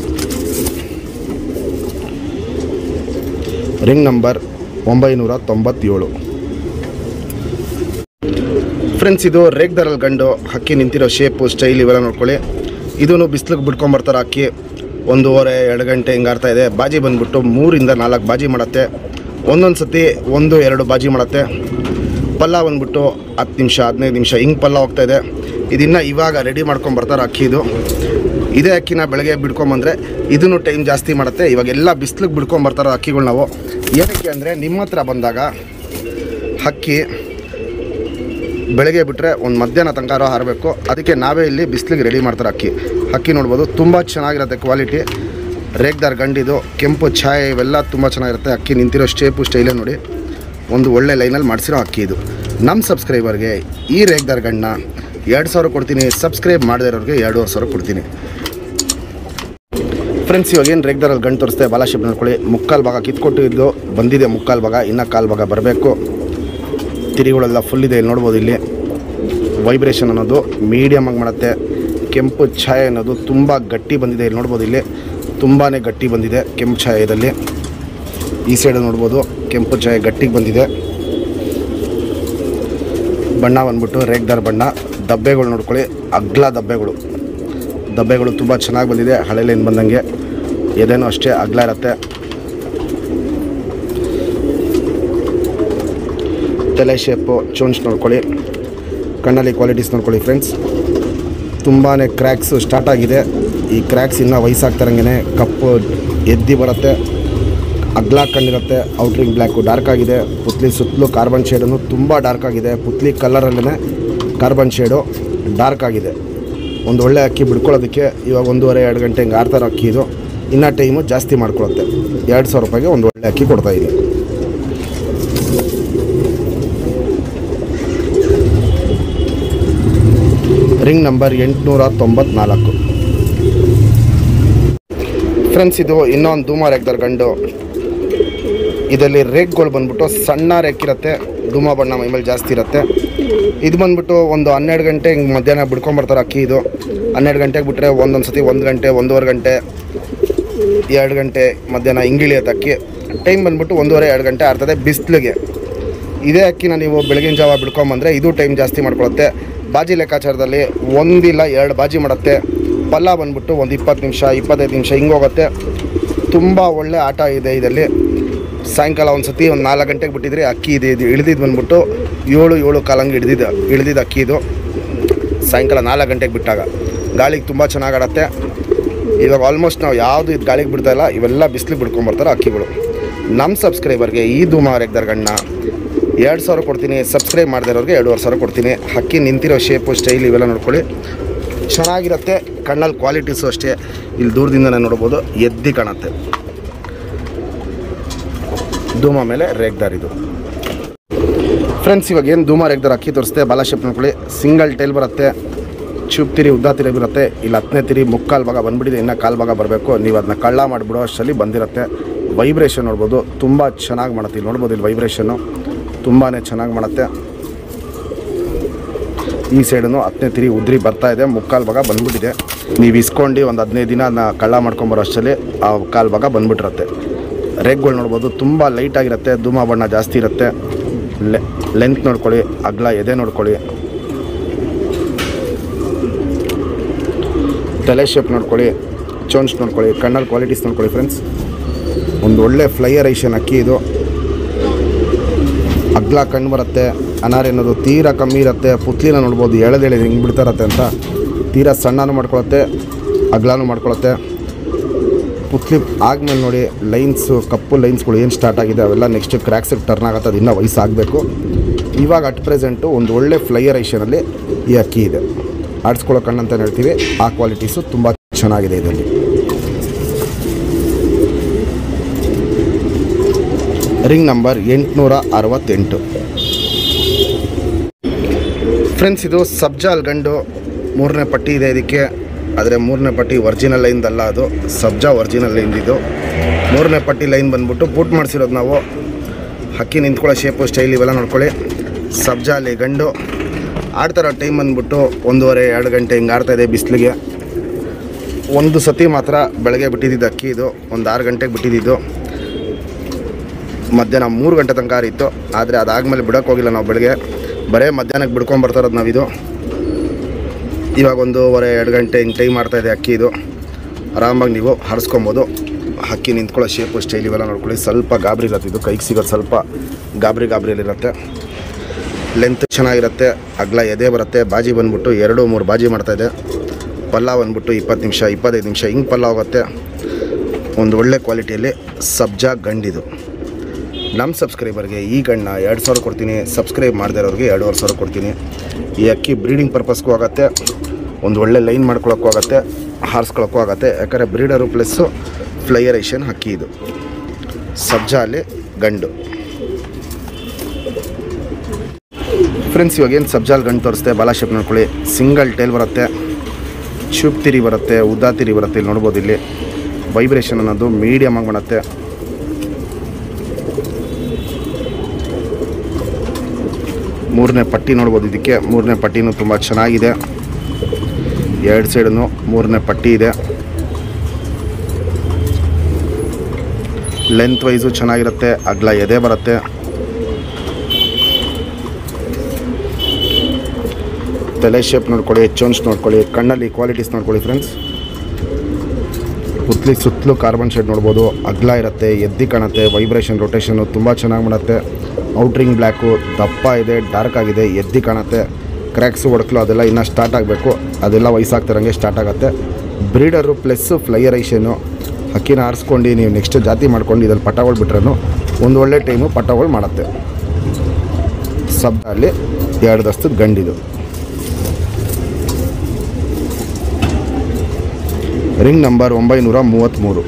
ರಿಂಗ್ ನಂಬರ್ ಒಂಬೈನೂರ ತೊಂಬತ್ತೇಳು. ಫ್ರೆಂಡ್ಸ್, ಇದು ರೇಗ್ದಾರಲ್ಲಿ ಗಂಡು ಅಕ್ಕಿ ನಿಂತಿರೋ ಶೇಪು, ಸ್ಟೈಲ್ ಇವೆಲ್ಲ ನೋಡ್ಕೊಳ್ಳಿ. ಇದೂ ಬಿಸಿಲಿಗೆ ಬಿಡ್ಕೊಂಬರ್ತಾರೆ ಅಕ್ಕಿ. ಒಂದೂವರೆ ಎರಡು ಗಂಟೆ ಹಿಂಗೆ ಆಡ್ತಾ ಇದೆ. ಬಾಜಿ ಬಂದ್ಬಿಟ್ಟು ಮೂರಿಂದ ನಾಲ್ಕು ಬಾಜಿ ಮಾಡುತ್ತೆ. ಒಂದೊಂದು ಸತಿ ಒಂದು ಎರಡು ಬಾಜಿ ಮಾಡುತ್ತೆ. ಪಲ್ಲ ಬಂದ್ಬಿಟ್ಟು ಹತ್ತು ನಿಮಿಷ ಹದಿನೈದು ನಿಮಿಷ ಹಿಂಗೆ ಪಲ್ಲ ಹೋಗ್ತಾಯಿದೆ. ಇದನ್ನು ಇವಾಗ ರೆಡಿ ಮಾಡ್ಕೊಂಬರ್ತಾರೆ ಅಕ್ಕಿ. ಇದು ಇದೇ ಅಕ್ಕಿನ ಬೆಳಗ್ಗೆ ಬಿಡ್ಕೊಂಬಂದರೆ ಇದನ್ನು ಟೈಮ್ ಜಾಸ್ತಿ ಮಾಡುತ್ತೆ. ಇವಾಗೆಲ್ಲ ಬಿಸಿಲಿಗೆ ಬಿಡ್ಕೊಂಬರ್ತಾರೋ ಅಕ್ಕಿಗಳು ನಾವು. ಏನಕ್ಕೆ ಅಂದರೆ ನಿಮ್ಮ ಹತ್ರ ಬಂದಾಗ ಅಕ್ಕಿ ಬೆಳಗ್ಗೆ ಬಿಟ್ಟರೆ ಒಂದು ಮಧ್ಯಾಹ್ನ ತನಕ ಹಾರಬೇಕು. ಅದಕ್ಕೆ ನಾವೇ ಇಲ್ಲಿ ಬಿಸಿಲಿಗೆ ರೆಡಿ ಮಾಡ್ತಾರೆ ಅಕ್ಕಿ. ಅಕ್ಕಿ ನೋಡ್ಬೋದು, ತುಂಬ ಚೆನ್ನಾಗಿರುತ್ತೆ ಕ್ವಾಲಿಟಿ. ರೇಗ್ದಾರ್ ಗಂಡಿದು, ಕೆಂಪು ಛಾಯೆ ಇವೆಲ್ಲ ತುಂಬ ಚೆನ್ನಾಗಿರುತ್ತೆ. ಅಕ್ಕಿ ನಿಂತಿರೋ ಶೇಪು, ಸ್ಟೈಲೇ ನೋಡಿ, ಒಂದು ಒಳ್ಳೆ ಲೈನಲ್ಲಿ ಮಾಡಿಸಿರೋ ಅಕ್ಕಿ ಇದು. ನಮ್ಮ ಸಬ್ಸ್ಕ್ರೈಬರ್ಗೆ ಈ ರೇಗ್ದಾರ್ ಗಂಡನ್ನ ಎರಡು ಸಾವಿರ ಕೊಡ್ತೀನಿ. ಸಬ್ಸ್ಕ್ರೈಬ್ ಮಾಡದೇ ಇರೋರಿಗೆ ಎರಡೂವರೆ ಸಾವಿರ ಕೊಡ್ತೀನಿ. ಫ್ರೆಂಡ್ಸ್, ಇವಾಗ ಏನು ರೇಗ್ದಾರಲ್ಲಿ ಗಂಡು ತೋರಿಸ್ತೆ, ಬಾಲ ಶೇಪ್ ನೋಡ್ಕೊಳ್ಳಿ. ಮುಕ್ಕಾಲು ಭಾಗ ಕಿತ್ಕೊಟ್ಟಿದ್ದು ಬಂದಿದೆ, ಮುಕ್ಕಾಲು ಭಾಗ, ಇನ್ನೂ ಕಾಲು ಭಾಗ ಬರಬೇಕು. ತಿರಿಗಳೆಲ್ಲ ಫುಲ್ ಇದೆ, ಇಲ್ಲಿ ನೋಡ್ಬೋದು. ಇಲ್ಲಿ ವೈಬ್ರೇಷನ್ ಅನ್ನೋದು ಮೀಡಿಯಮ್ ಆಗಿ ಮಾಡುತ್ತೆ. ಕೆಂಪು ಛಾಯೆ ಅನ್ನೋದು ತುಂಬ ಗಟ್ಟಿ ಬಂದಿದೆ, ಇಲ್ಲಿ ನೋಡ್ಬೋದು. ಇಲ್ಲಿ ತುಂಬಾ ಗಟ್ಟಿ ಬಂದಿದೆ ಕೆಂಪು ಛಾಯೆದಲ್ಲಿ. ಈ ಸೈಡ್ ನೋಡ್ಬೋದು, ಕೆಂಪು ಛಾಯೆ ಗಟ್ಟಿಗೆ ಬಂದಿದೆ. ಬಣ್ಣ ಬಂದ್ಬಿಟ್ಟು ರೇಗ್ದಾರ್ ಬಣ್ಣ. ದಬ್ಬೆಗಳು ನೋಡ್ಕೊಳ್ಳಿ, ಅಗ್ಲ ದಬ್ಬೆಗಳು. ದಬ್ಬೆಗಳು ತುಂಬ ಚೆನ್ನಾಗಿ ಬಂದಿದೆ, ಹಳೆ ಲೈನ್ ಬಂದಂಗೆ. ಎದೆನೂ ಅಷ್ಟೇ ಅಗಲ ಇರುತ್ತೆ. ತಲೆ ಶೇಪು ಚೋನ್ಸ್ ನೋಡ್ಕೊಳ್ಳಿ, ಕಣ್ಣಲ್ಲಿ ಕ್ವಾಲಿಟೀಸ್ ನೋಡ್ಕೊಳ್ಳಿ ಫ್ರೆಂಡ್ಸ್. ತುಂಬಾ ಕ್ರ್ಯಾಕ್ಸು ಸ್ಟಾರ್ಟ್ ಆಗಿದೆ. ಈ ಕ್ರ್ಯಾಕ್ಸ್ ಇನ್ನೂ ವಯಸ್ಸಾಗ್ತಾರಂಗೆ ಕಪ್ಪು ಎದ್ದಿ ಬರುತ್ತೆ, ಅಗ್ಲ ಕಣ್ಣಿರುತ್ತೆ. ಔಟ್ರಿಂಗ್ ಬ್ಲ್ಯಾಕು ಡಾರ್ಕ್ ಆಗಿದೆ. ಪುತ್ಲಿ ಸುತ್ತಲೂ ಕಾರ್ಬನ್ ಶೇಡನ್ನು ತುಂಬ ಡಾರ್ಕ್ ಆಗಿದೆ. ಪುತ್ಲಿ ಕಲರಲ್ಲೇ ಕಾರ್ಬನ್ ಶೇಡು ಡಾರ್ಕ್ ಆಗಿದೆ. ಒಂದು ಒಳ್ಳೆ ಅಕ್ಕಿ ಬಿಡ್ಕೊಳ್ಳೋದಕ್ಕೆ ಇವಾಗ ಒಂದೂವರೆ ಎರಡು ಗಂಟೆ ಹಿಂಗೆ ಆರ್ತಾರ ಅಕ್ಕಿ ಇದು. ಇನ್ನೂ ಟೈಮು ಜಾಸ್ತಿ ಮಾಡ್ಕೊಳುತ್ತೆ. ಎರಡು ಸಾವಿರ ರೂಪಾಯಿಗೆ ಒಂದು ಒಳ್ಳೆ ಅಕ್ಕಿ ಕೊಡ್ತಾಯಿದ್ದೀನಿ. ರಿಂಗ್ ನಂಬರ್ ಎಂಟುನೂರ ತೊಂಬತ್ನಾಲ್ಕು. ಫ್ರೆಂಡ್ಸ್, ಇದು ಇನ್ನೊಂದು ಧೂಮ ರೇಗ್ದರ್ ಗಂಡು. ಇದರಲ್ಲಿ ರೇಗ್ಗಳು ಬಂದ್ಬಿಟ್ಟು ಸಣ್ಣ ರೇಕಿರುತ್ತೆ, ಧೂಮ ಬಣ್ಣ ಮೈಮೇಲೆ ಜಾಸ್ತಿ ಇರುತ್ತೆ. ಇದು ಬಂದ್ಬಿಟ್ಟು ಒಂದು ಹನ್ನೆರಡು ಗಂಟೆ ಹಿಂಗೆ ಮಧ್ಯಾಹ್ನ ಬಿಡ್ಕೊಂಬರ್ತಾರೆ ಅಕ್ಕಿ ಇದು. ಹನ್ನೆರಡು ಗಂಟೆಗೆ ಬಿಟ್ಟರೆ ಒಂದೊಂದು ಸತಿ ಒಂದು ಗಂಟೆ ಒಂದೂವರೆ ಗಂಟೆ ಎರಡು ಗಂಟೆ ಮಧ್ಯಾಹ್ನ ಹಿಂಗಿಳಿಯುತ್ತೆ ಅಕ್ಕಿ. ಟೈಮ್ ಬಂದ್ಬಿಟ್ಟು ಒಂದೂವರೆ ಎರಡು ಗಂಟೆ ಆಗ್ತದೆ ಬಿಸಿಲಿಗೆ. ಇದೇ ಅಕ್ಕಿನ ನೀವು ಬೆಳಗಿನ ಜಾವ ಬಿಡ್ಕೊಂಬಂದರೆ ಇದು ಟೈಮ್ ಜಾಸ್ತಿ ಮಾಡ್ಕೊಳುತ್ತೆ. ಬಾಜಿ ಲೆಕ್ಕಾಚಾರದಲ್ಲಿ ಒಂದಿಲ್ಲ ಎರಡು ಬಾಜಿ ಮಾಡುತ್ತೆ. ಪಲ್ಲ ಬಂದ್ಬಿಟ್ಟು ಒಂದು ಇಪ್ಪತ್ತು ನಿಮಿಷ ಇಪ್ಪತ್ತೈದು ನಿಮಿಷ ಹಿಂಗೆ ಹೋಗುತ್ತೆ. ತುಂಬ ಒಳ್ಳೆ ಆಟ ಇದೆ ಇದರಲ್ಲಿ. ಸಾಯಂಕಾಲ ಒಂದು ಸತಿ ಒಂದು ನಾಲ್ಕು ಗಂಟೆಗೆ ಬಿಟ್ಟಿದ್ರೆ ಅಕ್ಕಿ ಇದೆ. ಇದು ಇಳಿದಿದ್ದು ಬಂದ್ಬಿಟ್ಟು ಏಳು ಏಳು ಕಾಲಂಗೆ ಹಿಡ್ದಿದ್ದು ಇಳಿದಿದ್ದು ಅಕ್ಕಿ ಇದು. ಸಾಯಂಕಾಲ ನಾಲ್ಕು ಗಂಟೆಗೆ ಬಿಟ್ಟಾಗ ಗಾಳಿಗೆ ತುಂಬ ಚೆನ್ನಾಗಿ ಆಡತ್ತೆ. ಇವಾಗ ಆಲ್ಮೋಸ್ಟ್ ನಾವು ಯಾವುದು ಇದು ಗಾಳಿಗೆ ಬಿಡ್ತಾಯಿಲ್ಲ, ಇವೆಲ್ಲ ಬಿಸಿಲಿಗೆ ಬಿಡ್ಕೊಂಬರ್ತಾರೆ ಅಕ್ಕಿಗಳು. ನಮ್ಮ ಸಬ್ಸ್ಕ್ರೈಬರ್ಗೆ ಈ ಧೂಮ ರೇಗ್ದರ್ ಗಣ್ಣ ಎರಡು ಸಾವಿರ ಕೊಡ್ತೀನಿ. ಸಬ್ಸ್ಕ್ರೈಬ್ ಮಾಡಿದವ್ರಿಗೆ ಎರಡೂವರೆ ಸಾವಿರ ಕೊಡ್ತೀನಿ. ಹಕ್ಕಿ ನಿಂತಿರೋ ಶೇಪು ಸ್ಟೈಲ್ ಇವೆಲ್ಲ ನೋಡ್ಕೊಳ್ಳಿ, ಚೆನ್ನಾಗಿರುತ್ತೆ. ಕಣ್ಣಲ್ಲಿ ಕ್ವಾಲಿಟೀಸು ಅಷ್ಟೇ. ಇಲ್ಲಿ ದೂರದಿಂದನೇ ನೋಡ್ಬೋದು, ಎದ್ದಿ ಕಾಣುತ್ತೆ. ಧೂಮ ಮೇಲೆ ರೇಗ್ದಾರ್ ಇದು. ಫ್ರೆಂಡ್ಸ್, ಇವಾಗ ಏನು ಧೂಮ ರೇಗ್ದಾರ್ ಅಕ್ಕಿ ತೋರಿಸ್ತೆ. ಬಾಲ ಶೇಪ್ ನೋಡ್ಕೊಳ್ಳಿ, ಸಿಂಗಲ್ ಟೈಲ್ ಬರುತ್ತೆ, ಚೂಪ್ ತಿರಿ ಉದ್ದ ತಿರಿ ಬರುತ್ತೆ. ಇಲ್ಲಿ ಹತ್ತನೇ ತಿರಿ ಮುಕ್ಕಾಲು ಭಾಗ ಬಂದುಬಿಟ್ಟಿದೆ, ಇನ್ನೂ ಕಾಲು ಭಾಗ ಬರಬೇಕು. ನೀವು ಅದನ್ನ ಕಳ್ಳ ಮಾಡಿಬಿಡೋ ಅಷ್ಟರಲ್ಲಿ ಬಂದಿರುತ್ತೆ. ವೈಬ್ರೇಷನ್ ನೋಡ್ಬೋದು, ತುಂಬ ಚೆನ್ನಾಗಿ ಮಾಡುತ್ತೆ. ಇಲ್ಲಿ ನೋಡ್ಬೋದು, ಇಲ್ಲಿ ವೈಬ್ರೇಷನ್ನು ತುಂಬಾ ಚೆನ್ನಾಗಿ ಮಾಡುತ್ತೆ. ಈ ಸೈಡನ್ನು ಹತ್ತನೇ ತಿರಿ ಉದ್ರಿ ಬರ್ತಾ ಇದೆ, ಮುಕ್ಕಾಲು ಭಾಗ ಬಂದ್ಬಿಟ್ಟಿದೆ. ನೀವು ಇಸ್ಕೊಂಡು ಒಂದು ಹದಿನೈದು ದಿನ ಅದನ್ನ ಕಳ್ಳ ಮಾಡ್ಕೊಂಬರೋ ಅಷ್ಟರಲ್ಲಿ ಆ ಕಾಲು ಭಾಗ ಬಂದ್ಬಿಟ್ಟಿರುತ್ತೆ. ರೇಗ್ಗಳು ನೋಡ್ಬೋದು, ತುಂಬ ಲೈಟಾಗಿರುತ್ತೆ, ಧೂಮ ಬಣ್ಣ ಜಾಸ್ತಿ ಇರುತ್ತೆ. ಲೆ ಲೆಂತ್ ನೋಡ್ಕೊಳ್ಳಿ, ಅಗ್ಲ ಎದೆ ನೋಡ್ಕೊಳ್ಳಿ, ತಲೆ ಶೇಪ್ ನೋಡ್ಕೊಳ್ಳಿ, ಚೋನ್ಸ್ ನೋಡ್ಕೊಳ್ಳಿ, ಕಣ್ಣಲ್ಲಿ ಕ್ವಾಲಿಟೀಸ್ ನೋಡ್ಕೊಳ್ಳಿ. ಫ್ರೆಂಡ್ಸ್, ಒಂದು ಒಳ್ಳೆ ಫ್ಲೈಯರ್ ಐಷನ್ ಅಕ್ಕಿ ಇದು. ಅಗ್ಲ ಕಣ್ಣು ಬರುತ್ತೆ. ಅನಾರ್ ಎನ್ನೋದು ತೀರಾ ಕಮ್ಮಿ ಇರುತ್ತೆ. ಪುತ್ಲಿನ ನೋಡ್ಬೋದು, ಎಳೆದೆಳೆದು ಹಿಂಗೆ ಬಿಡ್ತಾರತ್ತೆ ಅಂತ. ತೀರಾ ಸಣ್ಣನೂ ಮಾಡ್ಕೊಳುತ್ತೆ, ಅಗ್ಲಾನು ಮಾಡ್ಕೊಳುತ್ತೆ. ಪುತ್ಲಿ ಆದಮೇಲೆ ನೋಡಿ ಲೈನ್ಸು, ಕಪ್ಪು ಲೈನ್ಸ್ಗಳು ಏನು ಸ್ಟಾರ್ಟ್ ಆಗಿದೆ ಅವೆಲ್ಲ ನೆಕ್ಸ್ಟ್ ಕ್ರ್ಯಾಕ್ಸಿಗೆ ಟರ್ನ್ ಆಗುತ್ತೆ. ಅದು ಇನ್ನೂ ವಯಸ್ಸಾಗಬೇಕು. ಇವಾಗ ಅಟ್ ಪ್ರೆಸೆಂಟು ಒಂದು ಒಳ್ಳೆ ಫ್ಲೈಯರ್ ಐಷನಲ್ಲಿ ಈ ಅಕ್ಕಿ ಇದೆ. ಆಡಿಸ್ಕೊಳ್ಳೋ ಕಣ್ಣು ಅಂತ ಹೇಳ್ತೀವಿ. ಆ ಕ್ವಾಲಿಟೀಸು ತುಂಬ ಚೆನ್ನಾಗಿದೆ ಇದರಲ್ಲಿ. ರಿಂಗ್ ನಂಬರ್ ಎಂಟುನೂರ ಅರವತ್ತೆಂಟು. ಫ್ರೆಂಡ್ಸ್, ಇದು ಸಬ್ಜಾಲ್ ಗಂಡು. ಮೂರನೇ ಪಟ್ಟಿ ಇದೆ ಇದಕ್ಕೆ. ಆದರೆ ಮೂರನೇ ಪಟ್ಟಿ ಒರಿಜಿನಲ್ ಲೈನ್ದಲ್ಲ, ಅದು ಸಬ್ಜಾ ಒರಿಜಿನಲ್ ಲೈನ್ದಿದ್ದು. ಮೂರನೇ ಪಟ್ಟಿ ಲೈನ್ ಬಂದ್ಬಿಟ್ಟು ಬೂಟ್ ಮಾಡಿಸಿರೋದು ನಾವು. ಹಕ್ಕಿ ನಿಂತ್ಕೊಳ್ಳೋ ಶೇಪು ಸ್ಟೈಲ್ ಇವೆಲ್ಲ ನೋಡ್ಕೊಳ್ಳಿ. ಸಬ್ಜಾಲಿ ಗಂಡು ಆಡ್ತಾರೋ ಟೈಮ್ ಬಂದ್ಬಿಟ್ಟು ಒಂದೂವರೆ ಎರಡು ಗಂಟೆ ಹಿಂಗೆ ಆಡ್ತಾಯಿದೆ ಬಿಸಿಲಿಗೆ. ಒಂದು ಸತಿ ಮಾತ್ರ ಬೆಳಗ್ಗೆ ಬಿಟ್ಟಿದ್ದು ಅಕ್ಕಿ ಇದು. ಒಂದು ಆರು ಗಂಟೆಗೆ ಬಿಟ್ಟಿದ್ದು. ಮಧ್ಯಾಹ್ನ ಮೂರು ಗಂಟೆ ತನಕ ಆರಿತ್ತು. ಆದರೆ ಅದಾದಮೇಲೆ ಬಿಡೋಕ್ಕೆ ಹೋಗಿಲ್ಲ ನಾವು. ಬೆಳಗ್ಗೆ ಬರೀ ಮಧ್ಯಾಹ್ನಕ್ಕೆ ಬಿಡ್ಕೊಂಬರ್ತಾರೋದು ನಾವಿದು. ಇವಾಗ ಒಂದೂವರೆ ಎರಡು ಗಂಟೆ ಹಿಂಗೆ ಟೈಮ್ ಮಾಡ್ತಾಯಿದೆ ಅಕ್ಕಿ ಇದು. ಆರಾಮಾಗಿ ನೀವು ಹಾರಿಸ್ಕೊಬೋದು. ಹಕ್ಕಿ ನಿಂತ್ಕೊಳ್ಳೋ ಶೇಪು ಸ್ಟೈಲ್ ಇವೆಲ್ಲ ನೋಡ್ಕೊಳ್ಳಿ. ಸ್ವಲ್ಪ ಗಾಬರಿ ಇರುತ್ತೆ ಇದು, ಕೈಗೆ ಸಿಗೋದು ಸ್ವಲ್ಪ ಗಾಬರಿ ಗಾಬರಿಯಲ್ಲಿರುತ್ತೆ. ಲೆಂತ್ ಚೆನ್ನಾಗಿರುತ್ತೆ, ಅಗ್ಲ ಎದೆ ಬರುತ್ತೆ. ಬಾಜಿ ಬಂದ್ಬಿಟ್ಟು ಎರಡು ಮೂರು ಬಾಜಿ ಮಾಡ್ತಾಯಿದೆ. ಪಲ್ಲ ಬಂದ್ಬಿಟ್ಟು ಇಪ್ಪತ್ತು ನಿಮಿಷ ಇಪ್ಪತ್ತೈದು ನಿಮಿಷ ಹಿಂಗೆ ಪಲ್ಲ ಹೋಗುತ್ತೆ. ಒಂದು ಒಳ್ಳೆ ಕ್ವಾಲಿಟಿಯಲ್ಲಿ ಸಬ್ಜಾ ಗಂಡಿದು. ನಮ್ಮ ಸಬ್ಸ್ಕ್ರೈಬರ್ಗೆ ಈ ಗಣ್ಣ ಎರಡು ಸಾವಿರ ಕೊಡ್ತೀನಿ. ಸಬ್ಸ್ಕ್ರೈಬ್ ಮಾಡದೇ ಇರೋರಿಗೆ ಎರಡೂವರೆ ಸಾವಿರ ಕೊಡ್ತೀನಿ. ಈ ಅಕ್ಕಿ ಬ್ರೀಡಿಂಗ್ ಪರ್ಪಸ್ಗೂ ಆಗುತ್ತೆ, ಒಂದು ಒಳ್ಳೆ ಲೈನ್ ಮಾಡ್ಕೊಳಕ್ಕೂ ಆಗುತ್ತೆ, ಹಾರಿಸ್ಕೊಳಕ್ಕೂ ಆಗುತ್ತೆ. ಯಾಕಂದರೆ ಬ್ರೀಡರು ಪ್ಲಸ್ಸು ಫ್ಲೈಯರ್ ಐಷನ್ ಅಕ್ಕಿ ಇದು. ಸಬ್ಜಾ ಅಲ್ಲಿ ಗಂಡು. ಫ್ರೆಂಡ್ಸ್, ಇವಾಗ ಏನು ಸಬ್ಜಾಲ್ ಗಂಡು ತೋರಿಸ್ತೆ. ಬಾಲ ಶೇಪ್ ನೋಡ್ಕೊಳ್ಳಿ, ಸಿಂಗಲ್ ಟೇಲ್ ಬರುತ್ತೆ, ಚೂಪ್ ತಿರಿ ಬರುತ್ತೆ, ಉದ್ದಾ ತಿರಿ ಬರುತ್ತೆ. ಇಲ್ಲಿ ನೋಡ್ಬೋದು, ಇಲ್ಲಿ ವೈಬ್ರೇಷನ್ ಅನ್ನೋದು ಮೀಡಿಯಮ್ ಆಗಿ ಮಾಡುತ್ತೆ. ಮೂರನೇ ಪಟ್ಟಿ ನೋಡ್ಬೋದು ಇದಕ್ಕೆ. ಮೂರನೇ ಪಟ್ಟಿನೂ ತುಂಬ ಚೆನ್ನಾಗಿದೆ. ಎರಡು ಸೈಡನ್ನು ಮೂರನೇ ಪಟ್ಟಿ ಇದೆ. ಲೆಂತ್ ವೈಸು ಚೆನ್ನಾಗಿರುತ್ತೆ, ಅಗ್ಲ ಎದೆ ಬರುತ್ತೆ. ತಲೆ ಶೇಪ್ ನೋಡ್ಕೊಳ್ಳಿ, ಚೋನ್ಸ್ ನೋಡ್ಕೊಳ್ಳಿ, ಕಣ್ಣಲ್ಲಿ ಕ್ವಾಲಿಟೀಸ್ ನೋಡ್ಕೊಳ್ಳಿ ಫ್ರೆಂಡ್ಸ್. ಪುತ್ಲಿ ಸುತ್ತಲೂ ಕಾರ್ಬನ್ ಶೇಡ್ ನೋಡ್ಬೋದು, ಅಗ್ಲ ಇರುತ್ತೆ, ಎದ್ದಿ ಕಾಣುತ್ತೆ, ವೈಬ್ರೇಷನ್ ರೊಟೇಷನ್ನು ತುಂಬ ಚೆನ್ನಾಗಿ ಮಾಡುತ್ತೆ. ಔಟ್ರಿಂಗ್ ಬ್ಲ್ಯಾಕು ದಪ್ಪ ಇದೆ, ಡಾರ್ಕ್ ಆಗಿದೆ, ಎದ್ದಿ ಕಾಣುತ್ತೆ. ಕ್ರ್ಯಾಕ್ಸು ಒಡಕಲು ಅದೆಲ್ಲ ಇನ್ನೂ ಸ್ಟಾರ್ಟ್ ಆಗಬೇಕು, ಅದೆಲ್ಲ ವಯಸ್ಸಾಗ್ತಿರಂಗೆ ಸ್ಟಾರ್ಟ್ ಆಗುತ್ತೆ. ಬ್ರೀಡರು ಪ್ಲಸ್ಸು ಫ್ಲೈಯರೈಷನ್ನು ಹಕ್ಕಿನ ಆರಿಸ್ಕೊಂಡು ನೀವು ನೆಕ್ಸ್ಟ್ ಜಾತಿ ಮಾಡ್ಕೊಂಡು ಇದ್ರಲ್ಲಿ ಪಟಗಳು ಬಿಟ್ರೂ ಒಂದು ಒಳ್ಳೆ ಟೈಮು ಪಟಗಳು ಮಾಡುತ್ತೆ. ಸಬ್ಜಲ್ಲಿ ಎರಡು ದಸ್ತದ ಗಂಡಿದು. ರಿಂಗ್ ನಂಬರ್ ಒಂಬೈನೂರ ಮೂವತ್ತ್ಮೂರು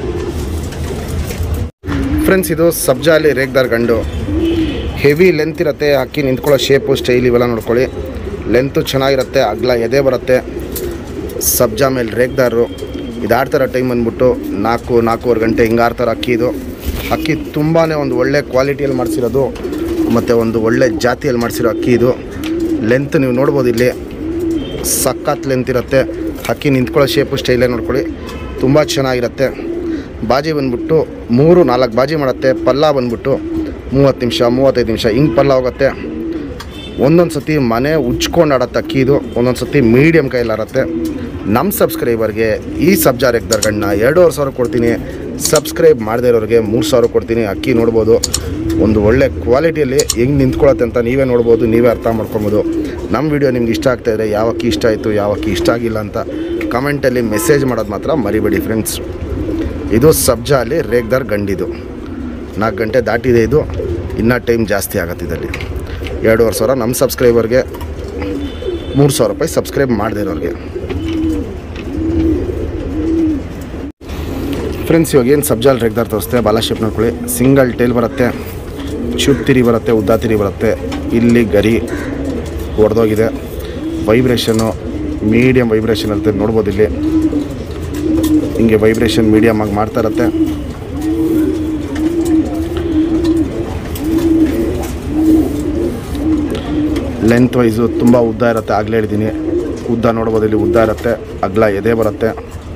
ಫ್ರೆಂಡ್ಸ್. ಇದು ಸಬ್ಜಾಲಿ ರೇಗ್ದಾರ್ ಗಂಡು. ಹೆವಿ ಲೆಂತ್ ಇರುತ್ತೆ, ಹಕ್ಕಿ ನಿಂತ್ಕೊಳ್ಳೋ ಶೇಪು ಸ್ಟೈಲ್ ಇವೆಲ್ಲ ನೋಡ್ಕೊಳ್ಳಿ. ಲೆಂತು ಚೆನ್ನಾಗಿರುತ್ತೆ, ಅಗ್ಲ ಎದೆ ಬರುತ್ತೆ. ಸಬ್ಜಾ ಮೇಲೆ ರೇಗ್ದಾರು ಇದು ಆಡ್ತಾರ ಟೈಮ್ ಅಂದ್ಬಿಟ್ಟು ನಾಲ್ಕು ನಾಲ್ಕೂವರೆ ಗಂಟೆ ಹಿಂಗೆ ಆಡ್ತಾರೆ ಅಕ್ಕಿ. ಇದು ಅಕ್ಕಿ ತುಂಬಾ ಒಂದು ಒಳ್ಳೆ ಕ್ವಾಲಿಟಿಯಲ್ಲಿ ಮಾಡಿಸಿರೋದು ಮತ್ತು ಒಂದು ಒಳ್ಳೆ ಜಾತಿಯಲ್ಲಿ ಮಾಡಿಸಿರೋ ಅಕ್ಕಿ. ಇದು ಲೆಂತ್ ನೀವು ನೋಡ್ಬೋದು, ಇಲ್ಲಿ ಸಖತ್ ಲೆಂತ್ ಇರುತ್ತೆ. ಅಕ್ಕಿ ನಿಂತ್ಕೊಳ್ಳೋ ಶೇಪು ಸ್ಟೈಲೇ ನೋಡ್ಕೊಳ್ಳಿ, ತುಂಬ ಚೆನ್ನಾಗಿರುತ್ತೆ. ಬಾಜಿ ಬಂದ್ಬಿಟ್ಟು ಮೂರು ನಾಲ್ಕು ಬಾಜಿ ಮಾಡುತ್ತೆ. ಪಲ್ಲ ಬಂದ್ಬಿಟ್ಟು ಮೂವತ್ತು ನಿಮಿಷ ಮೂವತ್ತೈದು ನಿಮಿಷ ಹಿಂಗೆ ಪಲ್ಲ ಹೋಗುತ್ತೆ. ಒಂದೊಂದು ಸತಿ ಮನೆ ಉಚ್ಕೊಂಡು ಆಡತ್ತೆ ಅಕ್ಕಿ. ಇದು ಒಂದೊಂದು ಸತಿ ಮೀಡಿಯಮ್ ಕೈಯಲ್ಲಿ ಆಡತ್ತೆ. ನಮ್ಮ ಸಬ್ಸ್ಕ್ರೈಬರ್ಗೆ ಈ ಸಬ್ಜಾ ರೇಗ್ದಾರ್ ಗಂಡನ್ನ ಎರಡೂವರೆ ಸಾವಿರ ಕೊಡ್ತೀನಿ. ಸಬ್ಸ್ಕ್ರೈಬ್ ಮಾಡದೇ ಇರೋರಿಗೆ ಮೂರು ಸಾವಿರ ಕೊಡ್ತೀನಿ. ಅಕ್ಕಿ ನೋಡ್ಬೋದು, ಒಂದು ಒಳ್ಳೆ ಕ್ವಾಲಿಟಿಯಲ್ಲಿ ಹೆಂಗೆ ನಿಂತ್ಕೊಳ್ಳುತ್ತೆ ಅಂತ ನೀವೇ ನೋಡ್ಬೋದು, ನೀವೇ ಅರ್ಥ ಮಾಡ್ಕೊಬೋದು. ನಮ್ಮ ವಿಡಿಯೋ ನಿಮ್ಗೆ ಇಷ್ಟ ಆಗ್ತಾಯಿದ್ರೆ ಯಾವ ಅಕ್ಕಿ ಇಷ್ಟ ಆಯಿತು, ಯಾವ ಅಕ್ಕಿ ಇಷ್ಟ ಆಗಿಲ್ಲ ಅಂತ ಕಮೆಂಟಲ್ಲಿ ಮೆಸೇಜ್ ಮಾಡೋದು ಮಾತ್ರ ಮರಿಬೇಡಿ ಫ್ರೆಂಡ್ಸ್. ಇದು ಸಬ್ಜಾ ಅಲ್ಲಿ ರೇಗ್ದಾರ್ ಗಂಡಿದು. ನಾಲ್ಕು ಗಂಟೆ ದಾಟಿದೆ, ಇದು ಇನ್ನೂ ಟೈಮ್ ಜಾಸ್ತಿ ಆಗುತ್ತೆ. ಇದರಲ್ಲಿ ಎರಡೂವರೆ ಸಾವಿರ ನಮ್ಮ ಸಬ್ಸ್ಕ್ರೈಬರ್ಗೆ, ಮೂರು ಸಾವಿರ ರೂಪಾಯಿ ಸಬ್ಸ್ಕ್ರೈಬ್ ಮಾಡದೇ ಇರೋರಿಗೆ. ಫ್ರೆಂಡ್ಸ್ ಇವಾಗ ಏನು ಸಬ್ಜಾಲ್ ರೇಗ್ದಾರ್ ತೋರಿಸ್ತೆ, ಬಾಲ ಶೇಪ್ ನೋಡ್ಕೊಳ್ಳಿ. ಸಿಂಗಲ್ ಟೇಲ್ ಬರುತ್ತೆ, ಚೂಪ್ ತಿರಿ ಬರುತ್ತೆ, ಉದ್ದ ತಿರಿ ಬರುತ್ತೆ. ಇಲ್ಲಿ ಗರಿ ಹೊಡೆದೋಗಿದೆ. ವೈಬ್ರೇಷನ್ನು ಮೀಡಿಯಮ್ ವೈಬ್ರೇಷನ್ ಇರುತ್ತೆ, ನೋಡ್ಬೋದು. ಇಲ್ಲಿ ಹಿಂಗೆ ವೈಬ್ರೇಷನ್ ಮೀಡಿಯಮ್ ಆಗಿ ಮಾಡ್ತಾ ಇರುತ್ತೆ. ಲೆಂತ್ ವೈಸು ತುಂಬ ಉದ್ದ ಇರುತ್ತೆ, ಆಗಲೇ ಹೇಳಿದ್ದೀನಿ. ಉದ್ದ ನೋಡ್ಬೋದು, ಇಲ್ಲಿ ಉದ್ದ ಇರುತ್ತೆ, ಅಗ್ಲ ಎದೆ ಬರುತ್ತೆ.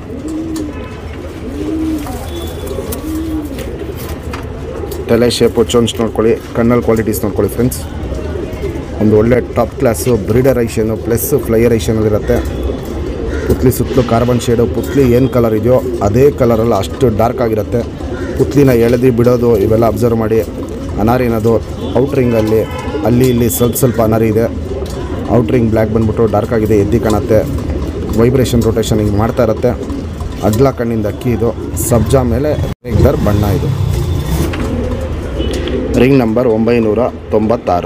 ತಲೆ ಶೇಪು ಚೋನ್ಸ್ ನೋಡ್ಕೊಳ್ಳಿ, ಕಣ್ಣಲ್ಲಿ ಕ್ವಾಲಿಟೀಸ್ ನೋಡ್ಕೊಳ್ಳಿ ಫ್ರೆಂಡ್ಸ್. ಒಂದು ಒಳ್ಳೆ ಟಾಪ್ ಕ್ಲಾಸು ಬ್ರೀಡರೈಷನು ಪ್ಲಸ್ ಫ್ಲೈಯರೈಷನಲ್ಲಿರುತ್ತೆ. ಪುತ್ಲಿ ಸುತ್ತಲೂ ಕಾರ್ಬನ್ ಶೇಡು. ಪುತ್ಲಿ ಏನು ಕಲರ್ ಇದೆಯೋ ಅದೇ ಕಲರಲ್ಲಿ ಅಷ್ಟು ಡಾರ್ಕ್ ಆಗಿರುತ್ತೆ. ಪುತ್ಲಿನ ಎಳೆದು ಬಿಡೋದು ಇವೆಲ್ಲ ಅಬ್ಸರ್ವ್ ಮಾಡಿ. ಅನಾರಿ ಅನ್ನೋದು ಔಟ್ರಿಂಗಲ್ಲಿ ಅಲ್ಲಿ ಇಲ್ಲಿ ಸ್ವಲ್ಪ ಸ್ವಲ್ಪ ಅನಾರಿ ಇದೆ. ಔಟ್ರಿಂಗ್ ಬ್ಲ್ಯಾಕ್ ಬಂದ್ಬಿಟ್ಟು ಡಾರ್ಕ್ ಆಗಿದೆ, ಎದ್ದಿ ಕಾಣುತ್ತೆ. ವೈಬ್ರೇಷನ್ ರೊಟೇಷನ್ ಹಿಂಗೆ ಮಾಡ್ತಾ ಇರುತ್ತೆ. ಅಗ್ಲ ಕಣ್ಣಿಂದ ಅಕ್ಕಿ ಇದು. ಸಬ್ಜಾ ಮೇಲೆ ರೇಗ್ದಾರ್ ಬಣ್ಣ ಇದು. ರಿಂಗ್ ನಂಬರ್ ಒಂಬೈನೂರ ತೊಂಬತ್ತಾರು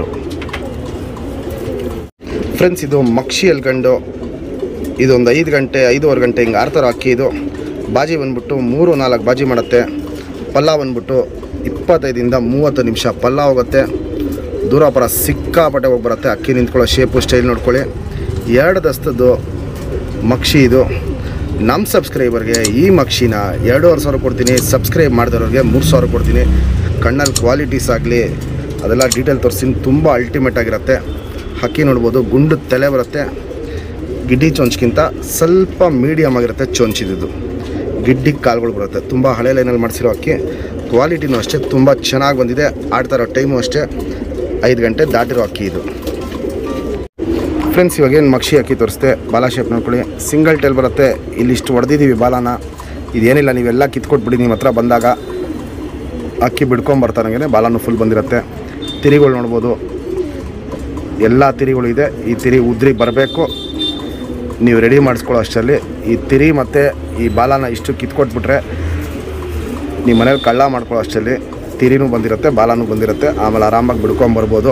ಫ್ರೆಂಡ್ಸ್. ಇದು ಮಕ್ಷಿಯಲ್ಲಿ ಗಂಡು. ಇದೊಂದು ಐದು ಗಂಟೆ ಐದೂವರೆ ಗಂಟೆ ಹಿಂಗೆ ಆಡ್ತಾರೋ ಅಕ್ಕಿ. ಇದು ಬಾಜಿ ಬಂದ್ಬಿಟ್ಟು ಮೂರು ನಾಲ್ಕು ಬಾಜಿ ಮಾಡುತ್ತೆ. ಪಲ್ಲ ಬಂದ್ಬಿಟ್ಟು ಇಪ್ಪತ್ತೈದಿಂದ ಮೂವತ್ತು ನಿಮಿಷ ಪಲ್ಲ ಹೋಗುತ್ತೆ. ದೂರಪರ ಸಿಕ್ಕಾಪಟ್ಟೆ ಹೋಗಿ ಬರುತ್ತೆ. ಅಕ್ಕಿ ನಿಂತ್ಕೊಳ್ಳೋ ಶೇಪು ಸ್ಟೈಲ್ ನೋಡ್ಕೊಳ್ಳಿ. ಎರಡು ದಸ್ತದ್ದು ಮಕ್ಷಿ ಇದು. ನಮ್ಮ ಸಬ್ಸ್ಕ್ರೈಬರ್ಗೆ ಈ ಮಕ್ಷಿನ ಎರಡೂವರೆ ಸಾವಿರ ಕೊಡ್ತೀನಿ. ಸಬ್ಸ್ಕ್ರೈಬ್ ಮಾಡಿದವ್ರಿಗೆ ಮೂರು ಸಾವಿರ ಕೊಡ್ತೀನಿ. ಕಣ್ಣಲ್ಲಿ ಕ್ವಾಲಿಟೀಸ್ ಆಗಲಿ ಅದೆಲ್ಲ ಡೀಟೇಲ್ ತೋರಿಸ್ತೀನಿ. ತುಂಬ ಅಲ್ಟಿಮೇಟ್ ಆಗಿರುತ್ತೆ. ಹಕ್ಕಿ ನೋಡ್ಬೋದು, ಗುಂಡು ತಲೆ ಬರುತ್ತೆ. ಗಿಡ್ಡಿ ಚೊಂಚ್ಗಿಂತ ಸ್ವಲ್ಪ ಮೀಡಿಯಮ್ ಆಗಿರುತ್ತೆ ಚೊಂಚಿದ್ದು. ಗಿಡ್ಡಿಗೆ ಕಾಲುಗಳು ಬರುತ್ತೆ. ತುಂಬ ಹಳೆ ಲೈನಲ್ಲಿ ಮಾಡಿಸಿರೋ ಅಕ್ಕಿ. ಕ್ವಾಲಿಟಿನೂ ಅಷ್ಟೇ ತುಂಬ ಚೆನ್ನಾಗಿ ಬಂದಿದೆ. ಆಡ್ತಾರೋ ಟೈಮು ಅಷ್ಟೇ ಐದು ಗಂಟೆ ದಾಟಿರೋ ಅಕ್ಕಿ ಇದು. ಫ್ರೆಂಡ್ಸ್ ಇವಾಗ ಏನು ಮಕ್ಷಿ ಅಕ್ಕಿ ತೋರಿಸ್ತೆ, ಬಾಲ ಶೇಪ್ ನೋಡ್ಕೊಳ್ಳಿ. ಸಿಂಗಲ್ ಟೇಲ್ ಬರುತ್ತೆ. ಇಲ್ಲಿಷ್ಟು ಹೊಡೆದಿದ್ದೀವಿ ಬಾಲನ. ಇದೇನಿಲ್ಲ, ನೀವೆಲ್ಲ ಕಿತ್ಕೊಟ್ಬಿಡಿ. ನಿಮ್ಮ ಹತ್ರ ಬಂದಾಗ ಅಕ್ಕಿ ಬಿಡ್ಕೊಂಬರ್ತಾರಂಗೆ ಬಾಲನೂ ಫುಲ್ ಬಂದಿರುತ್ತೆ. ತಿರಿಗಳು ನೋಡ್ಬೋದು, ಎಲ್ಲ ತಿರಿಗಳು ಇದೆ. ಈ ತಿರಿ ಉದ್ರಿ ಬರಬೇಕು. ನೀವು ರೆಡಿ ಮಾಡಿಸ್ಕೊಳ್ಳೋ ಅಷ್ಟರಲ್ಲಿ ಈ ತಿರಿ ಮತ್ತು ಈ ಬಾಲನ ಇಷ್ಟು ಕಿತ್ಕೊಟ್ಬಿಟ್ರೆ ನಿಮ್ಮ ಮನೇಲಿ ಕಳ್ಳ ಮಾಡ್ಕೊಳ್ಳೋ ಅಷ್ಟರಲ್ಲಿ ತಿರಿನೂ ಬಂದಿರುತ್ತೆ, ಬಾಲನೂ ಬಂದಿರುತ್ತೆ. ಆಮೇಲೆ ಆರಾಮಾಗಿ ಬಿಡ್ಕೊಂಬರ್ಬೋದು.